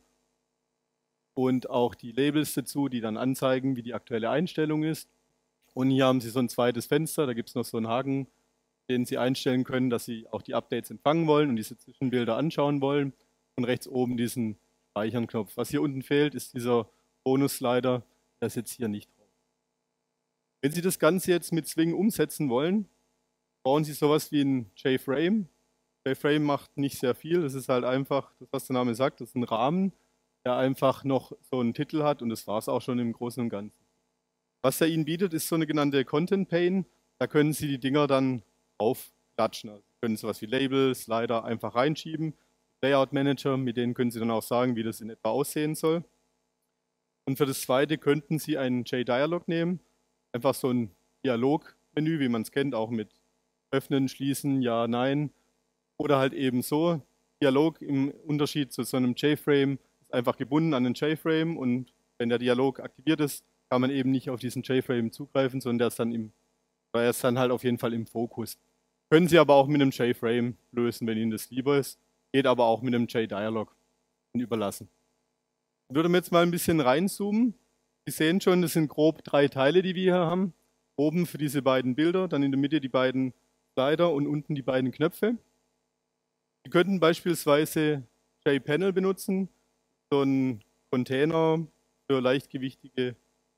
Und auch die Labels dazu, die dann anzeigen, wie die aktuelle Einstellung ist. Und hier haben Sie so ein zweites Fenster, da gibt es noch so einen Haken, den Sie einstellen können, dass Sie auch die Updates empfangen wollen und diese Zwischenbilder anschauen wollen. Und rechts oben diesen Speichern-Knopf. Was hier unten fehlt, ist dieser Bonus-Slider, der ist jetzt hier nicht drauf. Wenn Sie das Ganze jetzt mit Swing umsetzen wollen, brauchen Sie sowas wie ein JFrame. JFrame macht nicht sehr viel, das ist halt einfach, das was der Name sagt, das ist ein Rahmen, der einfach noch so einen Titel hat und das war es auch schon im Großen und Ganzen. Was er Ihnen bietet, ist so eine genannte Content Pane. Da können Sie die Dinger dann aufklatschen. Also Sie können sowas wie Label, Slider einfach reinschieben. Layout Manager, mit denen können Sie dann auch sagen, wie das in etwa aussehen soll. Und für das zweite könnten Sie einen JDialog nehmen. Einfach so ein Dialogmenü, wie man es kennt, auch mit Öffnen, Schließen, Ja, Nein. Oder halt eben so. Dialog im Unterschied zu so einem JFrame ist einfach gebunden an den JFrame und wenn der Dialog aktiviert ist, kann man eben nicht auf diesen JFrame zugreifen, sondern er ist dann halt auf jeden Fall im Fokus. Können Sie aber auch mit einem JFrame lösen, wenn Ihnen das lieber ist. Geht aber auch mit einem JDialog überlassen. Ich würde mir jetzt mal ein bisschen reinzoomen. Sie sehen schon, das sind grob 3 Teile, die wir hier haben. Oben für diese beiden Bilder, dann in der Mitte die beiden Slider und unten die beiden Knöpfe. Sie könnten beispielsweise JPanel benutzen, so einen Container für leichtgewichtige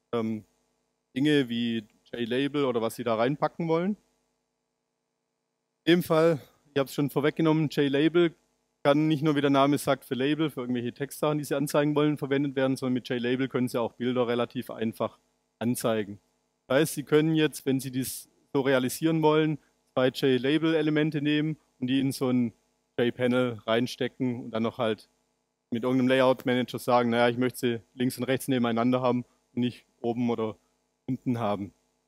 Dinge wie JLabel oder was Sie da reinpacken wollen. In dem Fall, ich habe es schon vorweggenommen, JLabel kann nicht nur, wie der Name sagt, für Label, für irgendwelche Textsachen, die Sie anzeigen wollen, verwendet werden, sondern mit JLabel können Sie auch Bilder relativ einfach anzeigen. Das heißt, Sie können jetzt, wenn Sie dies so realisieren wollen, 2 JLabel-Elemente nehmen und die in so ein JPanel reinstecken und dann noch halt mit irgendeinem Layout-Manager sagen, naja, ich möchte sie links und rechts nebeneinander haben und nicht oben oder unten haben.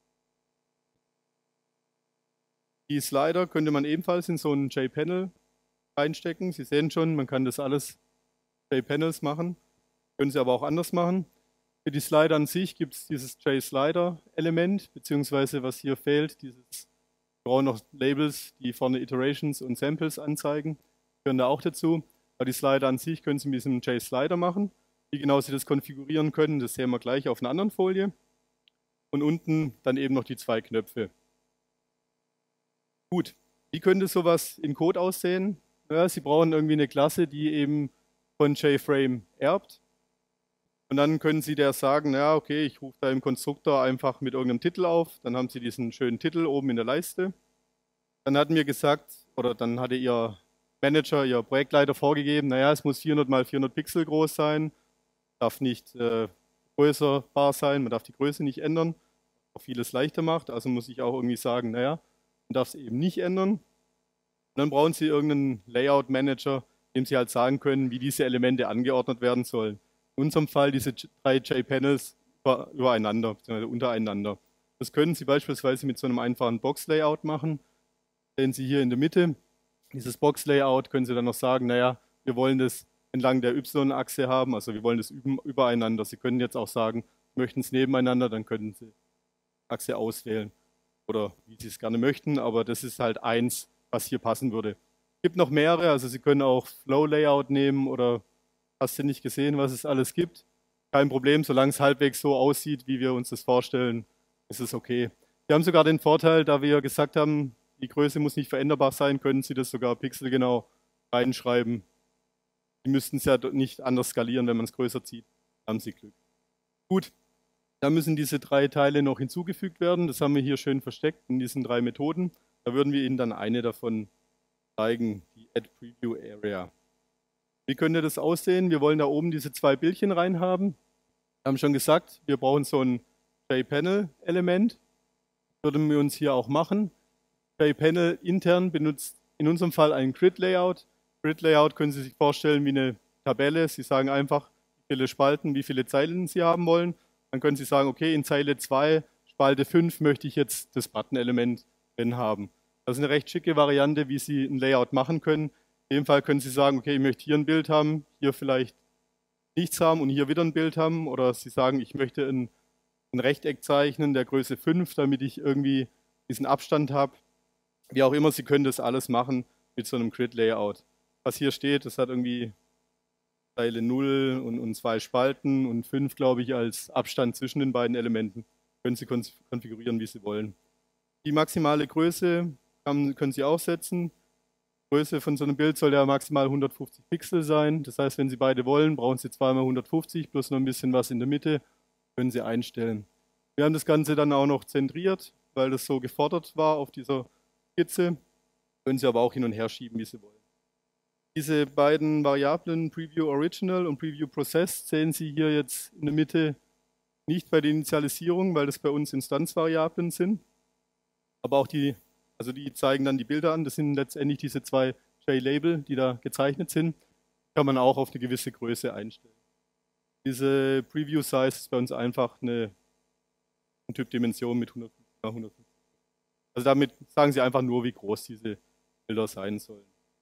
Die Slider könnte man ebenfalls in so ein JPanel reinstecken. Sie sehen schon, man kann das alles JPanels machen. Können Sie aber auch anders machen. Für die Slider an sich gibt es dieses JSlider-Element, beziehungsweise was hier fehlt, wir brauchen noch Labels, die vorne Iterations und Samples anzeigen. Gehören da auch dazu. Aber die Slider an sich können Sie mit diesem JSlider machen. Wie genau Sie das konfigurieren können, das sehen wir gleich auf einer anderen Folie. Und unten dann eben noch die 2 Knöpfe. Gut, wie könnte sowas in Code aussehen? Ja, Sie brauchen irgendwie eine Klasse, die eben von JFrame erbt. Und dann können Sie der sagen, ja, okay, ich rufe da im Konstruktor einfach mit irgendeinem Titel auf. Dann haben Sie diesen schönen Titel oben in der Leiste. Dann hatten wir gesagt, oder dann hatte Ihr Manager, Ihr Projektleiter vorgegeben, naja, es muss 400 mal 400 Pixel groß sein, darf nicht größer bar sein, man darf die Größe nicht ändern, was vieles leichter macht. Also muss ich auch irgendwie sagen, naja, man darf es eben nicht ändern. Und dann brauchen Sie irgendeinen Layout-Manager, dem Sie halt sagen können, wie diese Elemente angeordnet werden sollen. In unserem Fall diese drei J-Panels übereinander, beziehungsweise untereinander. Das können Sie beispielsweise mit so einem einfachen Box-Layout machen. Sehen Sie hier in der Mitte. Dieses Box-Layout können Sie dann noch sagen, naja, wir wollen das entlang der Y-Achse haben, also wir wollen das übereinander. Sie können jetzt auch sagen, möchten es nebeneinander, dann können Sie Achse auswählen oder wie Sie es gerne möchten, aber das ist halt eins, was hier passen würde. Es gibt noch mehrere, also Sie können auch Flow-Layout nehmen oder hast du nicht gesehen, was es alles gibt. Kein Problem, solange es halbwegs so aussieht, wie wir uns das vorstellen, ist es okay. Wir haben sogar den Vorteil, da wir gesagt haben, die Größe muss nicht veränderbar sein, können Sie das sogar pixelgenau reinschreiben. Sie müssten es ja nicht anders skalieren, wenn man es größer zieht. Da haben Sie Glück. Gut, da müssen diese drei Teile noch hinzugefügt werden. Das haben wir hier schön versteckt in diesen drei Methoden. Da würden wir Ihnen dann eine davon zeigen, die Add Preview Area. Wie könnte das aussehen? Wir wollen da oben diese zwei Bildchen reinhaben. Wir haben schon gesagt, wir brauchen so ein JPanel-Element. Würden wir uns hier auch machen. JPanel intern benutzt in unserem Fall ein Grid-Layout. Grid-Layout können Sie sich vorstellen wie eine Tabelle. Sie sagen einfach, wie viele Spalten, wie viele Zeilen Sie haben wollen. Dann können Sie sagen, okay, in Zeile 2, Spalte 5 möchte ich jetzt das Button-Element drin haben. Das ist eine recht schicke Variante, wie Sie ein Layout machen können. In dem Fall können Sie sagen, okay, ich möchte hier ein Bild haben, hier vielleicht nichts haben und hier wieder ein Bild haben. Oder Sie sagen, ich möchte ein Rechteck zeichnen der Größe 5, damit ich irgendwie diesen Abstand habe. Wie auch immer, Sie können das alles machen mit so einem Grid-Layout. Was hier steht, das hat irgendwie Zeile 0 und 2 Spalten und 5, glaube ich, als Abstand zwischen den beiden Elementen. Können Sie konfigurieren, wie Sie wollen. Die maximale Größe können Sie auch setzen. Die Größe von so einem Bild soll ja maximal 150 Pixel sein. Das heißt, wenn Sie beide wollen, brauchen Sie zweimal 150 plus noch ein bisschen was in der Mitte. Können Sie einstellen. Wir haben das Ganze dann auch noch zentriert, weil das so gefordert war auf dieser Skizze. Können Sie aber auch hin und her schieben, wie Sie wollen. Diese beiden Variablen Preview Original und Preview Processed sehen Sie hier jetzt in der Mitte nicht bei der Initialisierung, weil das bei uns Instanzvariablen sind. Aber auch die zeigen dann die Bilder an. Das sind letztendlich diese zwei J-Label, die da gezeichnet sind. Kann man auch auf eine gewisse Größe einstellen. Diese Preview Size ist bei uns einfach eine Typdimension mit 150 x 150. Also damit sagen Sie einfach nur, wie groß diese Bilder sein sollen.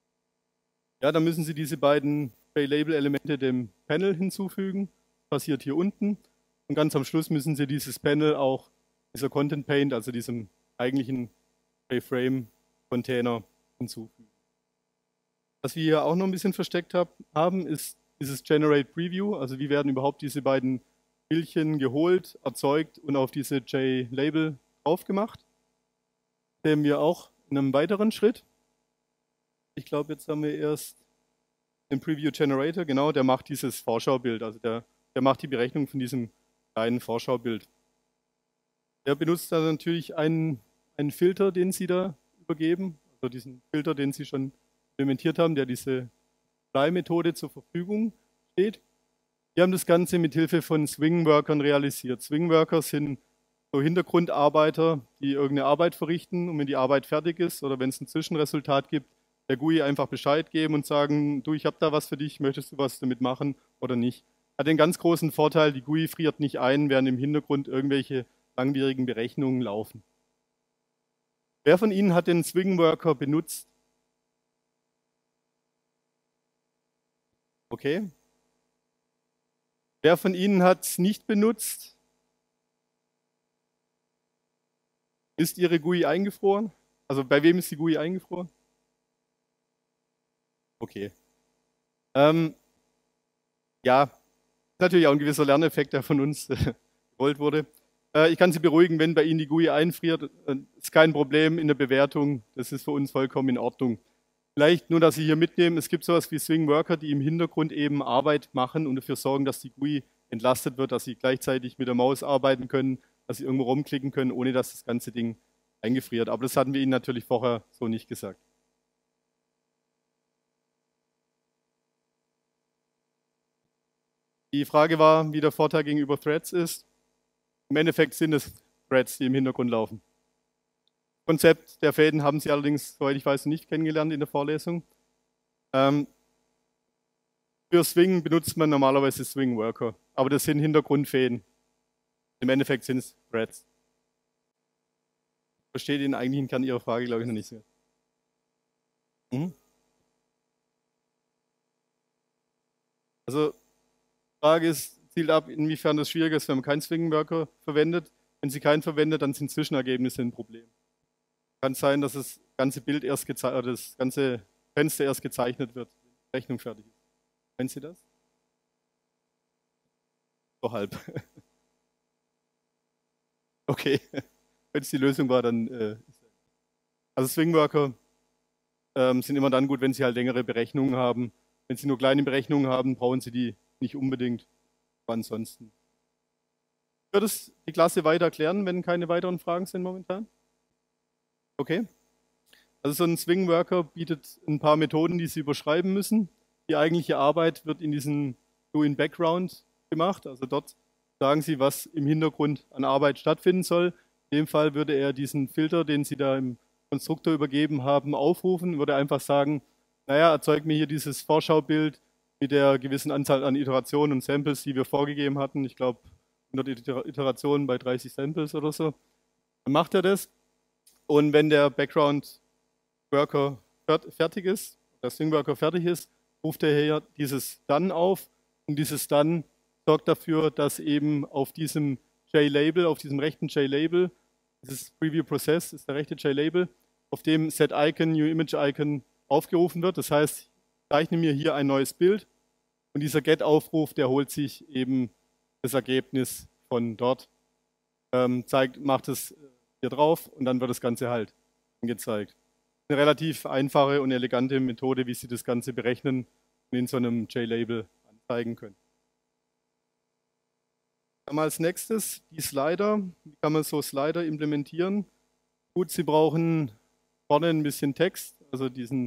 Ja, dann müssen Sie diese beiden J-Label-Elemente dem Panel hinzufügen. Das passiert hier unten. Und ganz am Schluss müssen Sie dieses Panel auch dieser Content Paint, also diesem eigentlichen JFrame-Container hinzufügen. Was wir hier auch noch ein bisschen versteckt haben, ist dieses Generate Preview, also wie werden überhaupt diese beiden Bildchen geholt, erzeugt und auf diese J-Label draufgemacht. Das sehen wir auch in einem weiteren Schritt. Ich glaube, jetzt haben wir erst den Preview Generator, genau, der macht dieses Vorschaubild, also der macht die Berechnung von diesem kleinen Vorschaubild. Der benutzt dann natürlich einen Filter, den Sie da übergeben, also diesen Filter, den Sie schon implementiert haben, der diese Apply-Methode zur Verfügung steht. Wir haben das Ganze mit Hilfe von Swing-Workern realisiert. Swing-Worker sind so Hintergrundarbeiter, die irgendeine Arbeit verrichten und wenn die Arbeit fertig ist oder wenn es ein Zwischenresultat gibt, der GUI einfach Bescheid geben und sagen, du, ich habe da was für dich, möchtest du was damit machen oder nicht. Hat den ganz großen Vorteil, die GUI friert nicht ein, während im Hintergrund irgendwelche langwierigen Berechnungen laufen. Wer von Ihnen hat den Swing-Worker benutzt? Okay. Wer von Ihnen hat es nicht benutzt? Ist Ihre GUI eingefroren? Also bei wem ist die GUI eingefroren? Okay. Ja, ist natürlich auch ein gewisser Lerneffekt, der von uns gewollt wurde. Ich kann Sie beruhigen, wenn bei Ihnen die GUI einfriert, ist kein Problem in der Bewertung. Das ist für uns vollkommen in Ordnung. Vielleicht nur, dass Sie hier mitnehmen, es gibt sowas wie Swing Worker, die im Hintergrund eben Arbeit machen und dafür sorgen, dass die GUI entlastet wird, dass Sie gleichzeitig mit der Maus arbeiten können, dass Sie irgendwo rumklicken können, ohne dass das ganze Ding eingefriert. Aber das hatten wir Ihnen natürlich vorher so nicht gesagt. Die Frage war, wie der Vorteil gegenüber Threads ist. Im Endeffekt sind es Threads, die im Hintergrund laufen. Konzept der Fäden haben Sie allerdings, soweit ich weiß, nicht kennengelernt in der Vorlesung. Für Swing benutzt man normalerweise Swing Worker, aber das sind Hintergrundfäden. Im Endeffekt sind es Threads. Versteht den eigentlichen Kern Ihrer Frage, glaube ich, noch nicht so. Also, die Frage ist, zielt ab, inwiefern das schwierig ist, wenn man keinen Swing Worker verwendet. Wenn Sie keinen verwendet, dann sind Zwischenergebnisse ein Problem. Kann sein, dass das ganze Bild erst gezeichnet, das ganze Fenster erst gezeichnet wird, wenn die Rechnung fertig ist. Kennen Sie das? So halb. Okay. Wenn es die Lösung war, dann. Also Swing-Worker sind immer dann gut, wenn Sie halt längere Berechnungen haben. Wenn Sie nur kleine Berechnungen haben, brauchen Sie die nicht unbedingt. Aber ansonsten. Ich würde es die Klasse weiter erklären, wenn keine weiteren Fragen sind momentan. Okay. Also so ein Swing-Worker bietet ein paar Methoden, die Sie überschreiben müssen. Die eigentliche Arbeit wird in diesem Do-in-Background gemacht. Also dort sagen Sie, was im Hintergrund an Arbeit stattfinden soll. In dem Fall würde er diesen Filter, den Sie da im Konstruktor übergeben haben, aufrufen, würde einfach sagen, naja, erzeug mir hier dieses Vorschaubild mit der gewissen Anzahl an Iterationen und Samples, die wir vorgegeben hatten. Ich glaube, 100 Iterationen bei 30 Samples oder so. Dann macht er das. Und wenn der Background Worker fertig ist, der Swing Worker fertig ist, ruft er hier dieses Done auf. Und dieses Done sorgt dafür, dass eben auf diesem J-Label, auf diesem rechten J-Label, dieses Preview Process ist der rechte J-Label, auf dem Set Icon, New Image Icon aufgerufen wird. Das heißt, ich zeichne mir hier ein neues Bild und dieser Get-Aufruf, der holt sich eben das Ergebnis von dort, macht es hier drauf und dann wird das Ganze halt angezeigt. Eine relativ einfache und elegante Methode, wie Sie das Ganze berechnen und in so einem J-Label anzeigen können. Dann als nächstes die Slider. Wie kann man so Slider implementieren? Gut, Sie brauchen vorne ein bisschen Text, also hier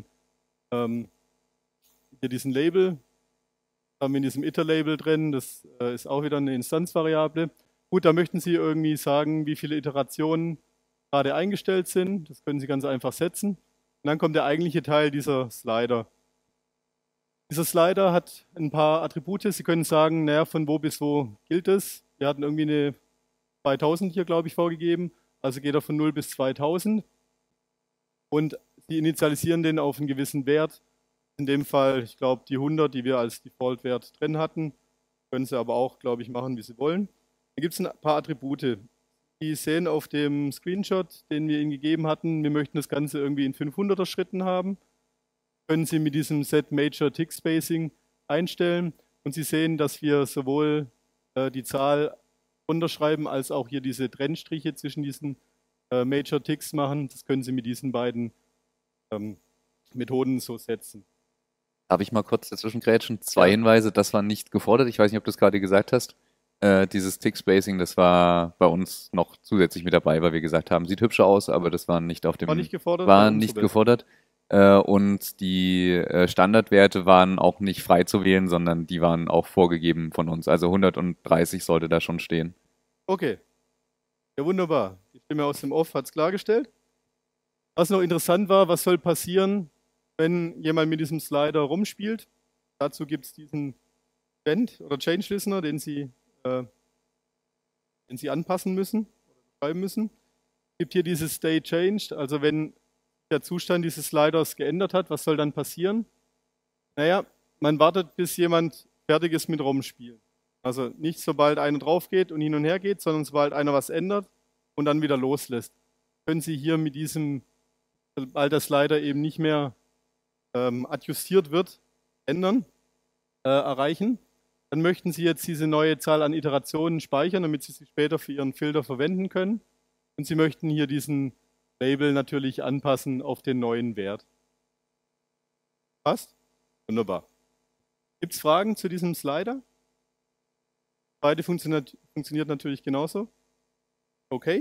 diesen Label. Haben wir in diesem Iter-Label drin, das ist auch wieder eine Instanzvariable. Gut, da möchten Sie irgendwie sagen, wie viele Iterationen gerade eingestellt sind. Das können Sie ganz einfach setzen. Und dann kommt der eigentliche Teil dieser Slider. Dieser Slider hat ein paar Attribute. Sie können sagen, naja, von wo bis wo gilt es. Wir hatten irgendwie eine 2000 hier, glaube ich, vorgegeben. Also geht er von 0 bis 2000. Und Sie initialisieren den auf einen gewissen Wert. In dem Fall, ich glaube, die 100, die wir als Default-Wert drin hatten. Können Sie aber auch, glaube ich, machen, wie Sie wollen. Da gibt es ein paar Attribute. Sie sehen auf dem Screenshot, den wir Ihnen gegeben hatten, wir möchten das Ganze irgendwie in 500er Schritten haben. Können Sie mit diesem Set Major Tick Spacing einstellen. Und Sie sehen, dass wir sowohl die Zahl runterschreiben, als auch hier diese Trennstriche zwischen diesen Major Ticks machen. Das können Sie mit diesen beiden Methoden so setzen. Darf ich mal kurz dazwischen grätschen? Zwei Hinweise, das war nicht gefordert. Ich weiß nicht, ob du es gerade gesagt hast. Dieses Tick-Spacing, das war bei uns noch zusätzlich mit dabei, weil wir gesagt haben, sieht hübscher aus, aber das war nicht auf dem... War nicht gefordert? War nicht gefordert. Und die Standardwerte waren auch nicht frei zu wählen, sondern die waren auch vorgegeben von uns. Also 130 sollte da schon stehen. Okay. Ja, wunderbar. Die Stimme aus dem Off hat es klargestellt. Was noch interessant war, was soll passieren, wenn jemand mit diesem Slider rumspielt? Dazu gibt es diesen Event oder Change Listener, den Sie anpassen müssen oder beschreiben müssen. Es gibt hier dieses State Changed, also wenn der Zustand dieses Sliders geändert hat, was soll dann passieren? Naja, man wartet, bis jemand fertig ist mit Rumspielen. Also nicht sobald einer drauf geht und hin und her geht, sondern sobald einer was ändert und dann wieder loslässt. Können Sie hier mit diesem, sobald der Slider eben nicht mehr adjustiert wird, erreichen. Dann möchten Sie jetzt diese neue Zahl an Iterationen speichern, damit Sie sie später für Ihren Filter verwenden können. Und Sie möchten hier diesen Label natürlich anpassen auf den neuen Wert. Passt? Wunderbar. Gibt es Fragen zu diesem Slider? Beide funktioniert natürlich genauso. Okay.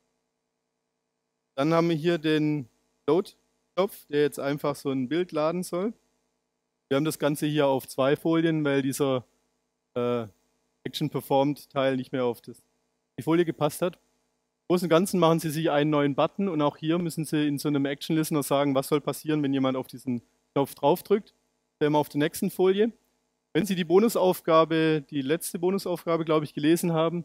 Dann haben wir hier den Load-Knopf, der jetzt einfach so ein Bild laden soll. Wir haben das Ganze hier auf 2 Folien, weil dieser Action Performed Teil nicht mehr auf die Folie gepasst hat. Im Großen und Ganzen machen Sie sich einen neuen Button und auch hier müssen Sie in so einem Action Listener sagen, was soll passieren, wenn jemand auf diesen Knopf draufdrückt. Stellen wir auf der nächsten Folie. Wenn Sie die Bonusaufgabe, die letzte Bonusaufgabe, glaube ich, gelesen haben,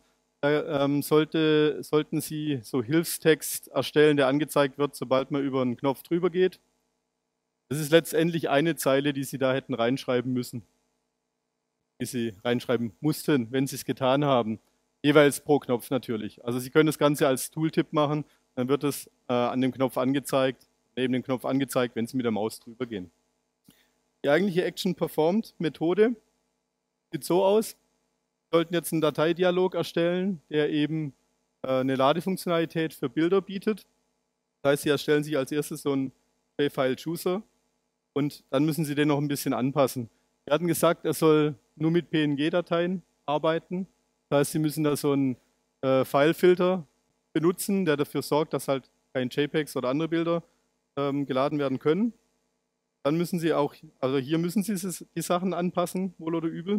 sollten Sie so Hilfstext erstellen, der angezeigt wird, sobald man über einen Knopf drüber geht. Das ist letztendlich eine Zeile, die Sie da hätten reinschreiben müssen, die Sie reinschreiben mussten, wenn Sie es getan haben. Jeweils pro Knopf natürlich. Also Sie können das Ganze als Tooltip machen, dann wird es an dem Knopf angezeigt, neben dem Knopf angezeigt, wenn Sie mit der Maus drüber gehen. Die eigentliche Action Performed Methode sieht so aus. Wir sollten jetzt einen Dateidialog erstellen, der eben eine Ladefunktionalität für Bilder bietet. Das heißt, Sie erstellen sich als erstes so einen JFile-Chooser und dann müssen Sie den noch ein bisschen anpassen. Wir hatten gesagt, er soll nur mit PNG-Dateien arbeiten. Das heißt, Sie müssen da so einen Filefilter benutzen, der dafür sorgt, dass halt kein JPEGs oder andere Bilder geladen werden können. Dann müssen Sie auch, also hier müssen Sie die Sachen anpassen, wohl oder übel.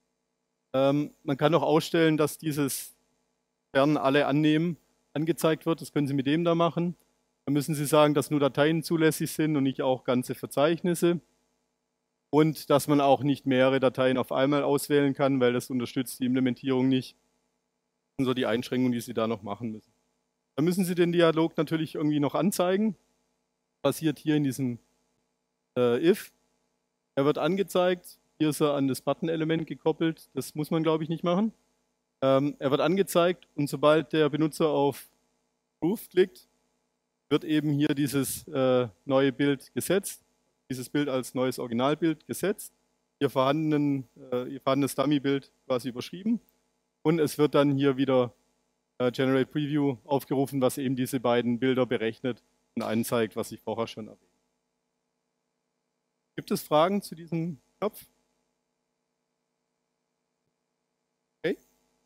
Man kann auch ausstellen, dass dieses Fern alle annehmen angezeigt wird. Das können Sie mit dem da machen. Dann müssen Sie sagen, dass nur Dateien zulässig sind und nicht auch ganze Verzeichnisse. Und dass man auch nicht mehrere Dateien auf einmal auswählen kann, weil das unterstützt die Implementierung nicht. Das sind so die Einschränkungen, die Sie da noch machen müssen. Dann müssen Sie den Dialog natürlich irgendwie noch anzeigen. Passiert hier in diesem if. Er wird angezeigt. Hier ist er an das Button-Element gekoppelt. Das muss man, glaube ich, nicht machen. Er wird angezeigt und sobald der Benutzer auf Proof klickt, wird eben hier dieses neue Bild gesetzt. Dieses Bild als neues Originalbild gesetzt. Ihr vorhandenes Dummy-Bild quasi überschrieben. Und es wird dann hier wieder Generate Preview aufgerufen, was eben diese beiden Bilder berechnet und anzeigt, was ich vorher schon erwähnt habe. Gibt es Fragen zu diesem Knopf? Okay.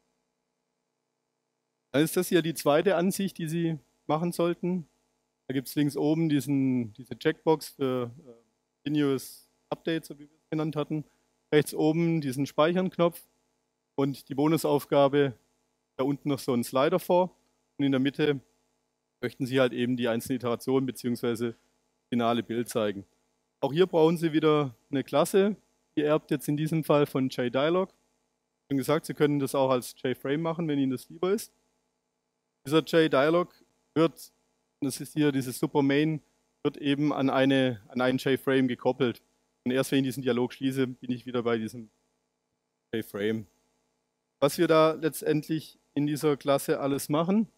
Dann ist das hier die zweite Ansicht, die Sie machen sollten. Da gibt es links oben diese Checkbox für Continuous Updates, wie wir es genannt hatten. Rechts oben diesen Speichern-Knopf und die Bonusaufgabe, da unten noch so einen Slider vor. Und in der Mitte möchten Sie halt eben die einzelnen Iterationen bzw. finale Bild zeigen. Auch hier brauchen Sie wieder eine Klasse. Die erbt jetzt in diesem Fall von JDialog. Wie gesagt, Sie können das auch als JFrame machen, wenn Ihnen das lieber ist. Dieser JDialog wird, das ist hier dieses Supermain, wird eben an einen JFrame gekoppelt. Und erst wenn ich diesen Dialog schließe, bin ich wieder bei diesem JFrame. Was wir da letztendlich in dieser Klasse alles machen: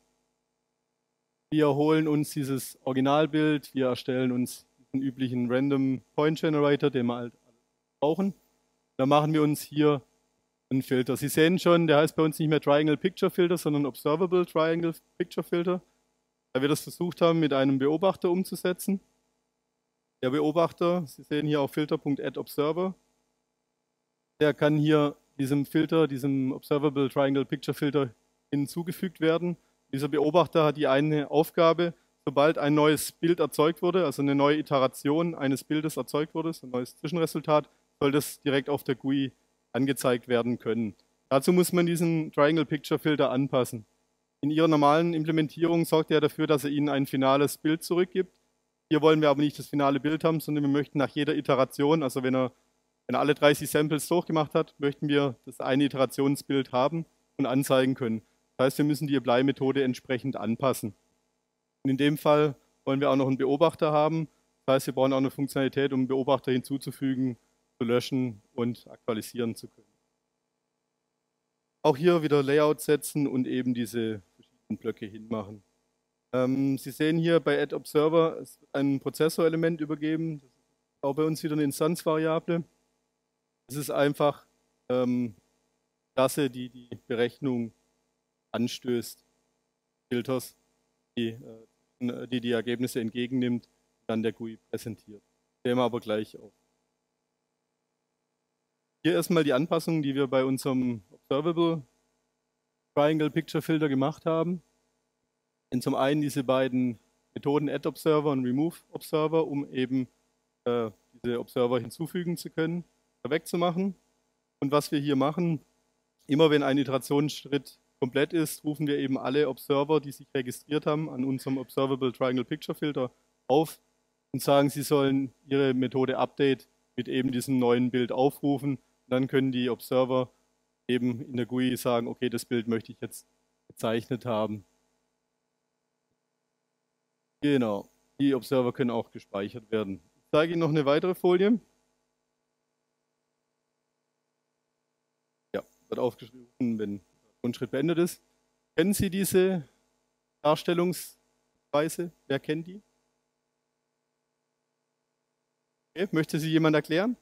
Wir holen uns dieses Originalbild, wir erstellen uns diesen üblichen Random Point Generator, den wir halt brauchen. Da machen wir uns hier einen Filter. Sie sehen schon, der heißt bei uns nicht mehr Triangle Picture Filter, sondern Observable Triangle Picture Filter, da wir das versucht haben, mit einem Beobachter umzusetzen. Der Beobachter, Sie sehen hier auch Filter.addObserver, der kann hier diesem Filter, diesem Observable Triangle Picture Filter hinzugefügt werden. Dieser Beobachter hat die eine Aufgabe: Sobald ein neues Bild erzeugt wurde, also eine neue Iteration eines Bildes erzeugt wurde, so ein neues Zwischenresultat, soll das direkt auf der GUI angezeigt werden können. Dazu muss man diesen Triangle Picture Filter anpassen. In Ihrer normalen Implementierung sorgt er dafür, dass er Ihnen ein finales Bild zurückgibt. Hier wollen wir aber nicht das finale Bild haben, sondern wir möchten nach jeder Iteration, also wenn er alle 30 Samples durchgemacht hat, möchten wir das eine Iterationsbild haben und anzeigen können. Das heißt, wir müssen die Apply-Methode entsprechend anpassen. Und in dem Fall wollen wir auch noch einen Beobachter haben. Das heißt, wir brauchen auch eine Funktionalität, um einen Beobachter hinzuzufügen, zu löschen und aktualisieren zu können. Auch hier wieder Layout setzen und eben diese verschiedenen Blöcke hinmachen. Sie sehen hier bei addObserver ein Prozessorelement übergeben. Das ist auch bei uns wieder eine Instanzvariable. Es ist einfach Klasse, die die Berechnung anstößt, Filters, die Ergebnisse entgegennimmt, dann der GUI präsentiert. Sehen wir aber gleich auf Hier erstmal die Anpassungen, die wir bei unserem Observable Triangle Picture Filter gemacht haben. Und zum einen diese beiden Methoden Add Observer und Remove Observer, um eben diese Observer hinzufügen zu können, wegzumachen. Und was wir hier machen, immer wenn ein Iterationsschritt komplett ist, rufen wir eben alle Observer, die sich registriert haben, an unserem Observable Triangle Picture Filter auf und sagen, sie sollen ihre Methode Update mit eben diesem neuen Bild aufrufen. Dann können die Observer eben in der GUI sagen, okay, das Bild möchte ich jetzt gezeichnet haben. Genau, die Observer können auch gespeichert werden. Ich zeige Ihnen noch eine weitere Folie. Ja, wird aufgeschrieben, wenn der Grundschritt beendet ist. Kennen Sie diese Darstellungsweise? Wer kennt die? Okay, möchte sie jemand erklären?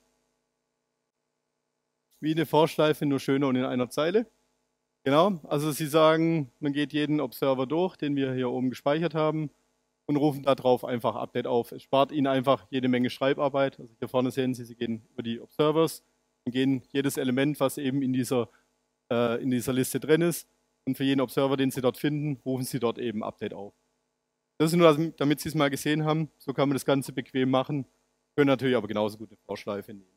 Wie eine Vorschleife, nur schöner und in einer Zeile. Genau, also Sie sagen, man geht jeden Observer durch, den wir hier oben gespeichert haben, und rufen darauf einfach Update auf. Es spart Ihnen einfach jede Menge Schreibarbeit. Also hier vorne sehen Sie, Sie gehen über die Observers und gehen jedes Element, was eben in dieser Liste drin ist. Und für jeden Observer, den Sie dort finden, rufen Sie dort eben Update auf. Das ist nur, damit Sie es mal gesehen haben. So kann man das Ganze bequem machen. Können natürlich aber genauso gut eine Vorschleife nehmen.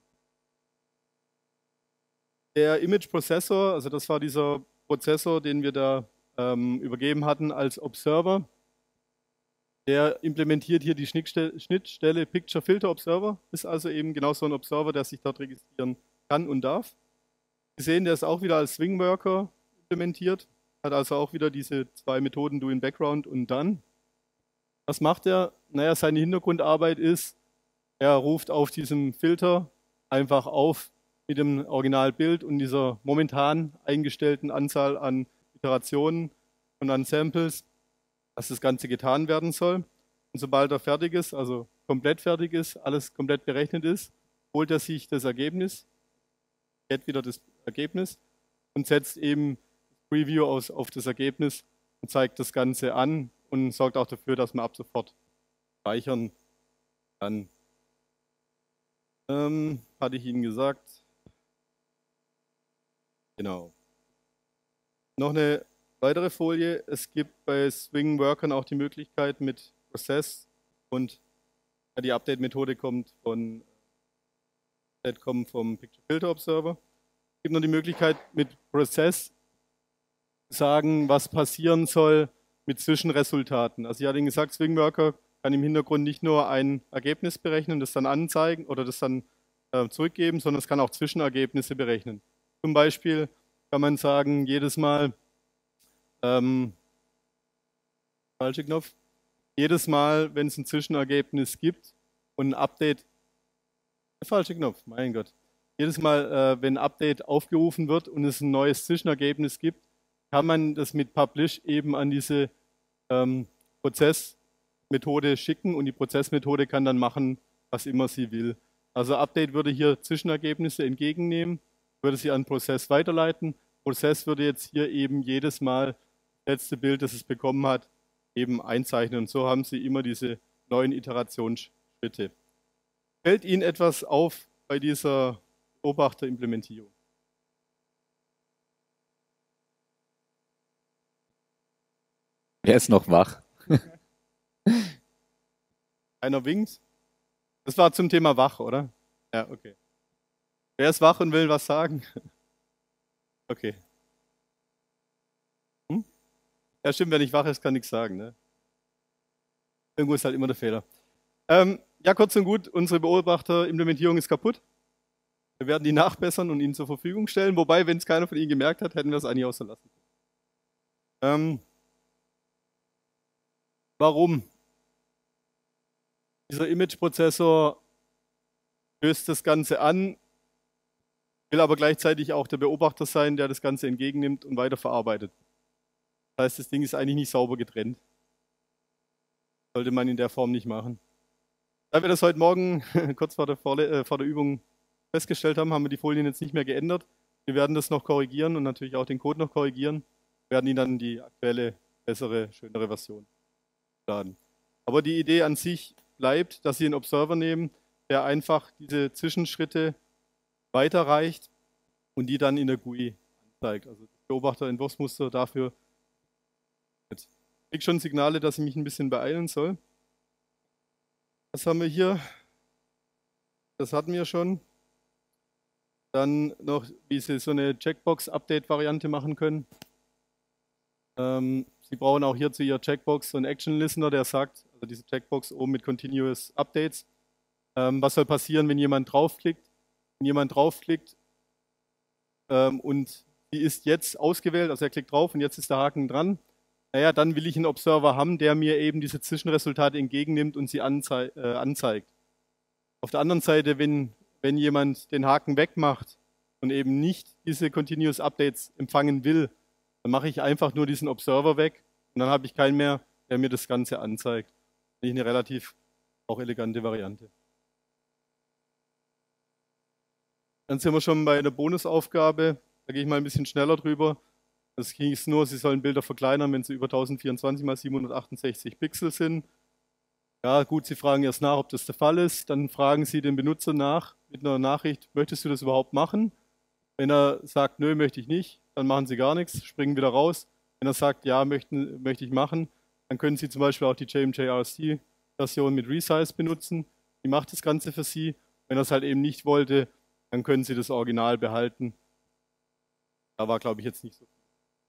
Der Image Processor, also das war dieser Prozessor, den wir da übergeben hatten als Observer. Der implementiert hier die Schnittstelle Picture Filter Observer. Ist also eben genau so ein Observer, der sich dort registrieren kann und darf. Sie sehen, der ist auch wieder als Swing Worker implementiert. Hat also auch wieder diese zwei Methoden, Do in Background und Done. Was macht er? Naja, seine Hintergrundarbeit ist, er ruft auf diesem Filter einfach auf mit dem Originalbild und dieser momentan eingestellten Anzahl an Iterationen und an Samples, dass das Ganze getan werden soll. Und sobald er fertig ist, also komplett fertig ist, alles komplett berechnet ist, holt er sich das Ergebnis, geht wieder das Ergebnis und setzt eben das Preview auf das Ergebnis und zeigt das Ganze an und sorgt auch dafür, dass man ab sofort speichern kann. Hatte ich Ihnen gesagt. Genau. Noch eine weitere Folie. Es gibt bei Swing Workern auch die Möglichkeit mit Process und die Update-Methode kommt vom Picture Filter Observer. Es gibt noch die Möglichkeit mit Process zu sagen, was passieren soll mit Zwischenresultaten. Also ich hatte Ihnen gesagt, Swing Worker kann im Hintergrund nicht nur ein Ergebnis berechnen, das dann anzeigen oder das dann zurückgeben, sondern es kann auch Zwischenergebnisse berechnen. Zum Beispiel kann man sagen, jedes Mal falscher Knopf. Jedes Mal, wenn es ein Zwischenergebnis gibt und ein Update, falscher Knopf, mein Gott. Jedes Mal, wenn ein Update aufgerufen wird und es ein neues Zwischenergebnis gibt, kann man das mit Publish eben an diese Prozessmethode schicken und die Prozessmethode kann dann machen, was immer sie will. Also Update würde hier Zwischenergebnisse entgegennehmen, würde sie an Prozess weiterleiten. Prozess würde jetzt hier eben jedes Mal das letzte Bild, das es bekommen hat, eben einzeichnen. Und so haben Sie immer diese neuen Iterationsschritte. Fällt Ihnen etwas auf bei dieser Beobachter-Implementierung? Wer ist noch wach? Einer winkt. Das war zum Thema wach, oder? Ja, okay. Wer ist wach und will was sagen? Okay. Ja, stimmt, wer nicht wach ist, kann nichts sagen. Ne? Irgendwo ist halt immer der Fehler. Ja, kurz und gut, unsere Beobachter-Implementierung ist kaputt. Wir werden die nachbessern und Ihnen zur Verfügung stellen. Wobei, wenn es keiner von Ihnen gemerkt hat, hätten wir es eigentlich außer lassen. Warum? Dieser Image-Prozessor löst das Ganze an, will aber gleichzeitig auch der Beobachter sein, der das Ganze entgegennimmt und weiterverarbeitet. Das heißt, das Ding ist eigentlich nicht sauber getrennt. Sollte man in der Form nicht machen. Da wir das heute Morgen kurz vor der Übung festgestellt haben, haben wir die Folien jetzt nicht mehr geändert. Wir werden das noch korrigieren und natürlich auch den Code noch korrigieren. Wir werden Ihnen dann die aktuelle, bessere, schönere Version laden. Aber die Idee an sich bleibt, dass Sie einen Observer nehmen, der einfach diese Zwischenschritte weiterreicht und die dann in der GUI anzeigt. Also das Beobachter-Entwurfsmuster dafür. Jetzt kriege ich schon Signale, dass ich mich ein bisschen beeilen soll. Was haben wir hier? Das hatten wir schon. Dann noch, wie Sie so eine Checkbox-Update-Variante machen können. Sie brauchen auch hier zu Ihrer Checkbox so einen Action-Listener, der sagt, also diese Checkbox oben mit Continuous Updates, was soll passieren, wenn jemand draufklickt. Wenn jemand draufklickt und die ist jetzt ausgewählt, also er klickt drauf und jetzt ist der Haken dran, naja, dann will ich einen Observer haben, der mir eben diese Zwischenresultate entgegennimmt und sie anzeigt. Auf der anderen Seite, wenn jemand den Haken wegmacht und eben nicht diese Continuous Updates empfangen will, dann mache ich einfach nur diesen Observer weg und dann habe ich keinen mehr, der mir das Ganze anzeigt. Das ist eine relativ auch elegante Variante. Dann sind wir schon bei der Bonusaufgabe. Da gehe ich mal ein bisschen schneller drüber. Das hieß nur, Sie sollen Bilder verkleinern, wenn sie über 1024 x 768 Pixel sind. Ja, gut, Sie fragen erst nach, ob das der Fall ist. Dann fragen Sie den Benutzer nach mit einer Nachricht, möchtest du das überhaupt machen? Wenn er sagt, nö, möchte ich nicht, dann machen Sie gar nichts, springen wieder raus. Wenn er sagt, ja, möchte ich machen, dann können Sie zum Beispiel auch die JMJ-RST-Version mit Resize benutzen. Die macht das Ganze für Sie. Wenn er es halt eben nicht wollte, dann können Sie das Original behalten. Da war, glaube ich, jetzt nicht so viel.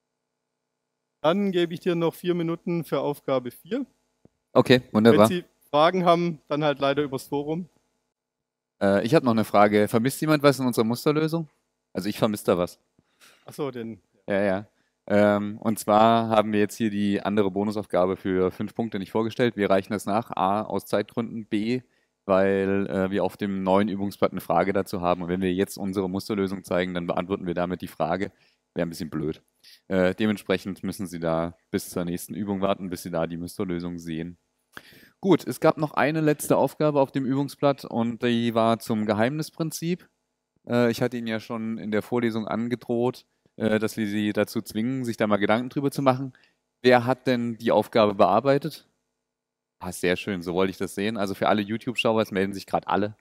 Dann gebe ich dir noch 4 Minuten für Aufgabe 4. Okay, wunderbar. Wenn Sie Fragen haben, dann halt leider übers Forum. Ich habe noch eine Frage. Vermisst jemand was in unserer Musterlösung? Also ich vermisse da was. Achso, denn. Ja. Und zwar haben wir jetzt hier die andere Bonusaufgabe für 5 Punkte nicht vorgestellt. Wir reichen das nach. A, aus Zeitgründen. B, weil wir auf dem neuen Übungsblatt eine Frage dazu haben. Und wenn wir jetzt unsere Musterlösung zeigen, dann beantworten wir damit die Frage. Wäre ein bisschen blöd. Dementsprechend müssen Sie da bis zur nächsten Übung warten, bis Sie da die Musterlösung sehen. Gut, es gab noch eine letzte Aufgabe auf dem Übungsblatt und die war zum Geheimnisprinzip. Ich hatte Ihnen ja schon in der Vorlesung angedroht, dass wir Sie dazu zwingen, sich da mal Gedanken drüber zu machen. Wer hat denn die Aufgabe bearbeitet? Ah, sehr schön, so wollte ich das sehen. Also für alle YouTube-Schauer, es melden sich gerade alle.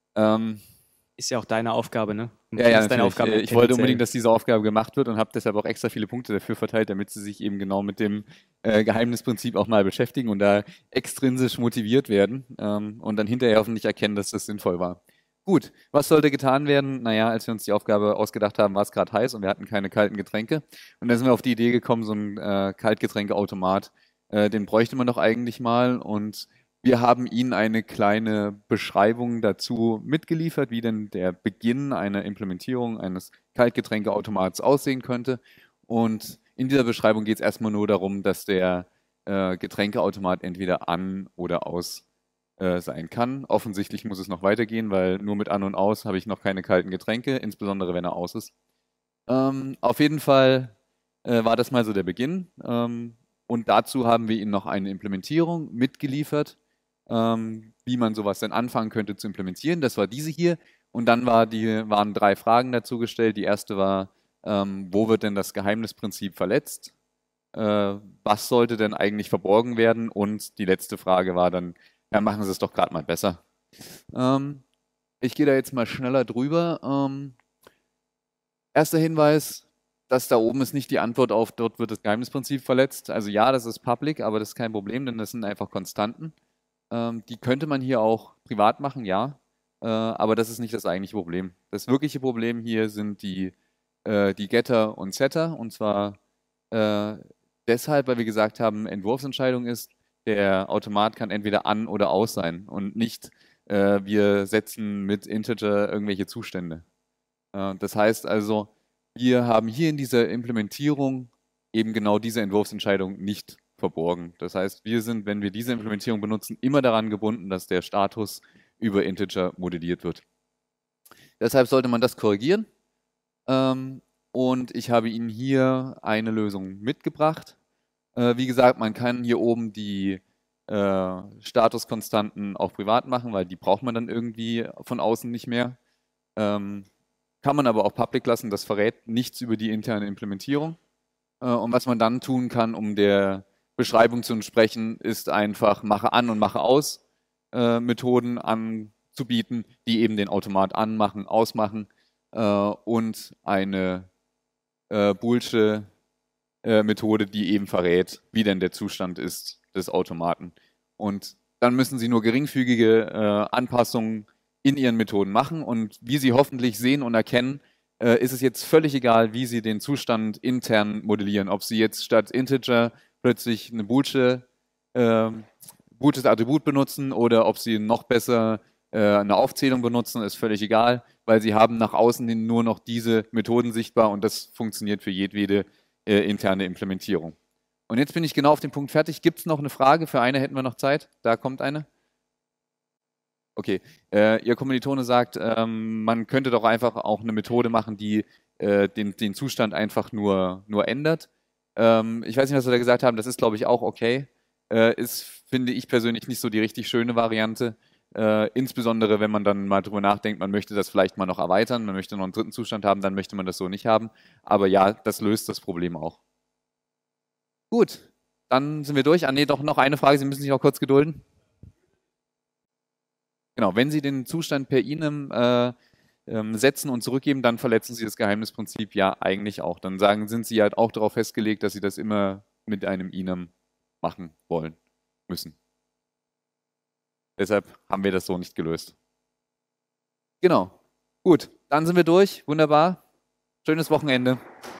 Ist ja auch deine Aufgabe, ne? Ja, deine Aufgabe ich wollte unbedingt, dass diese Aufgabe gemacht wird und habe deshalb auch extra viele Punkte dafür verteilt, damit Sie sich eben genau mit dem Geheimnisprinzip auch mal beschäftigen und da extrinsisch motiviert werden und dann hinterher hoffentlich erkennen, dass das sinnvoll war. Gut, was sollte getan werden? Naja, als wir uns die Aufgabe ausgedacht haben, war es gerade heiß und wir hatten keine kalten Getränke. Und dann sind wir auf die Idee gekommen, so ein Kaltgetränkeautomat, den bräuchte man doch eigentlich mal. Und wir haben Ihnen eine kleine Beschreibung dazu mitgeliefert, wie denn der Beginn einer Implementierung eines Kaltgetränkeautomats aussehen könnte. Und in dieser Beschreibung geht es erstmal nur darum, dass der Getränkeautomat entweder an oder aus sein kann. Offensichtlich muss es noch weitergehen, weil nur mit an und aus habe ich noch keine kalten Getränke, insbesondere wenn er aus ist. Auf jeden Fall war das mal so der Beginn. Und dazu haben wir Ihnen noch eine Implementierung mitgeliefert, wie man sowas denn anfangen könnte zu implementieren. Das war diese hier. Und dann waren 3 Fragen dazu gestellt. Die erste war, wo wird denn das Geheimnisprinzip verletzt? Was sollte denn eigentlich verborgen werden? Und die letzte Frage war dann, ja, machen Sie es doch gerade mal besser. Ich gehe da jetzt mal schneller drüber. Erster Hinweis, das da oben ist nicht die Antwort auf, dort wird das Geheimnisprinzip verletzt. Also ja, das ist public, aber das ist kein Problem, denn das sind einfach Konstanten. Die könnte man hier auch privat machen, ja. Aber das ist nicht das eigentliche Problem. Das wirkliche Problem hier sind die Getter und Setter. Und zwar deshalb, weil wir gesagt haben, Entwurfsentscheidung ist, der Automat kann entweder an oder aus sein und nicht, wir setzen mit Integer irgendwelche Zustände. Das heißt also, wir haben hier in dieser Implementierung eben genau diese Entwurfsentscheidung nicht verborgen. Das heißt, wir sind, wenn wir diese Implementierung benutzen, immer daran gebunden, dass der Status über Integer modelliert wird. Deshalb sollte man das korrigieren. Und ich habe Ihnen hier eine Lösung mitgebracht. Wie gesagt, man kann hier oben die Statuskonstanten auch privat machen, weil die braucht man dann irgendwie von außen nicht mehr. Kann man aber auch public lassen, das verrät nichts über die interne Implementierung. Und was man dann tun kann, um der Beschreibung zu entsprechen, ist einfach Mache an und Mache aus Methoden anzubieten, die eben den Automat anmachen, ausmachen. und eine boolsche Methode, die eben verrät, wie denn der Zustand ist des Automaten. Und dann müssen Sie nur geringfügige Anpassungen in Ihren Methoden machen. Und wie Sie hoffentlich sehen und erkennen, ist es jetzt völlig egal, wie Sie den Zustand intern modellieren. Ob Sie jetzt statt Integer plötzlich eine boolsches Attribut benutzen oder ob Sie noch besser eine Aufzählung benutzen, ist völlig egal, weil Sie haben nach außen hin nur noch diese Methoden sichtbar und das funktioniert für jedwede interne Implementierung. Und jetzt bin ich genau auf den Punkt fertig. Gibt es noch eine Frage? Für eine hätten wir noch Zeit. Da kommt eine. Okay. Ihr Kommilitone sagt, man könnte doch einfach auch eine Methode machen, die den Zustand einfach nur ändert. Ich weiß nicht, was wir da gesagt haben. Das ist, glaube ich, auch okay. Ist, finde ich persönlich, nicht so die richtig schöne Variante. Insbesondere, wenn man dann mal drüber nachdenkt, man möchte das vielleicht mal noch erweitern, man möchte noch einen dritten Zustand haben, dann möchte man das so nicht haben. Aber ja, das löst das Problem auch. Gut, dann sind wir durch. Ah nee, doch noch eine Frage, Sie müssen sich auch kurz gedulden. Genau, wenn Sie den Zustand per enum setzen und zurückgeben, dann verletzen Sie das Geheimnisprinzip ja eigentlich auch. Dann sind Sie halt auch darauf festgelegt, dass Sie das immer mit einem enum machen wollen, müssen. Deshalb haben wir das so nicht gelöst. Genau. Gut, dann sind wir durch. Wunderbar. Schönes Wochenende.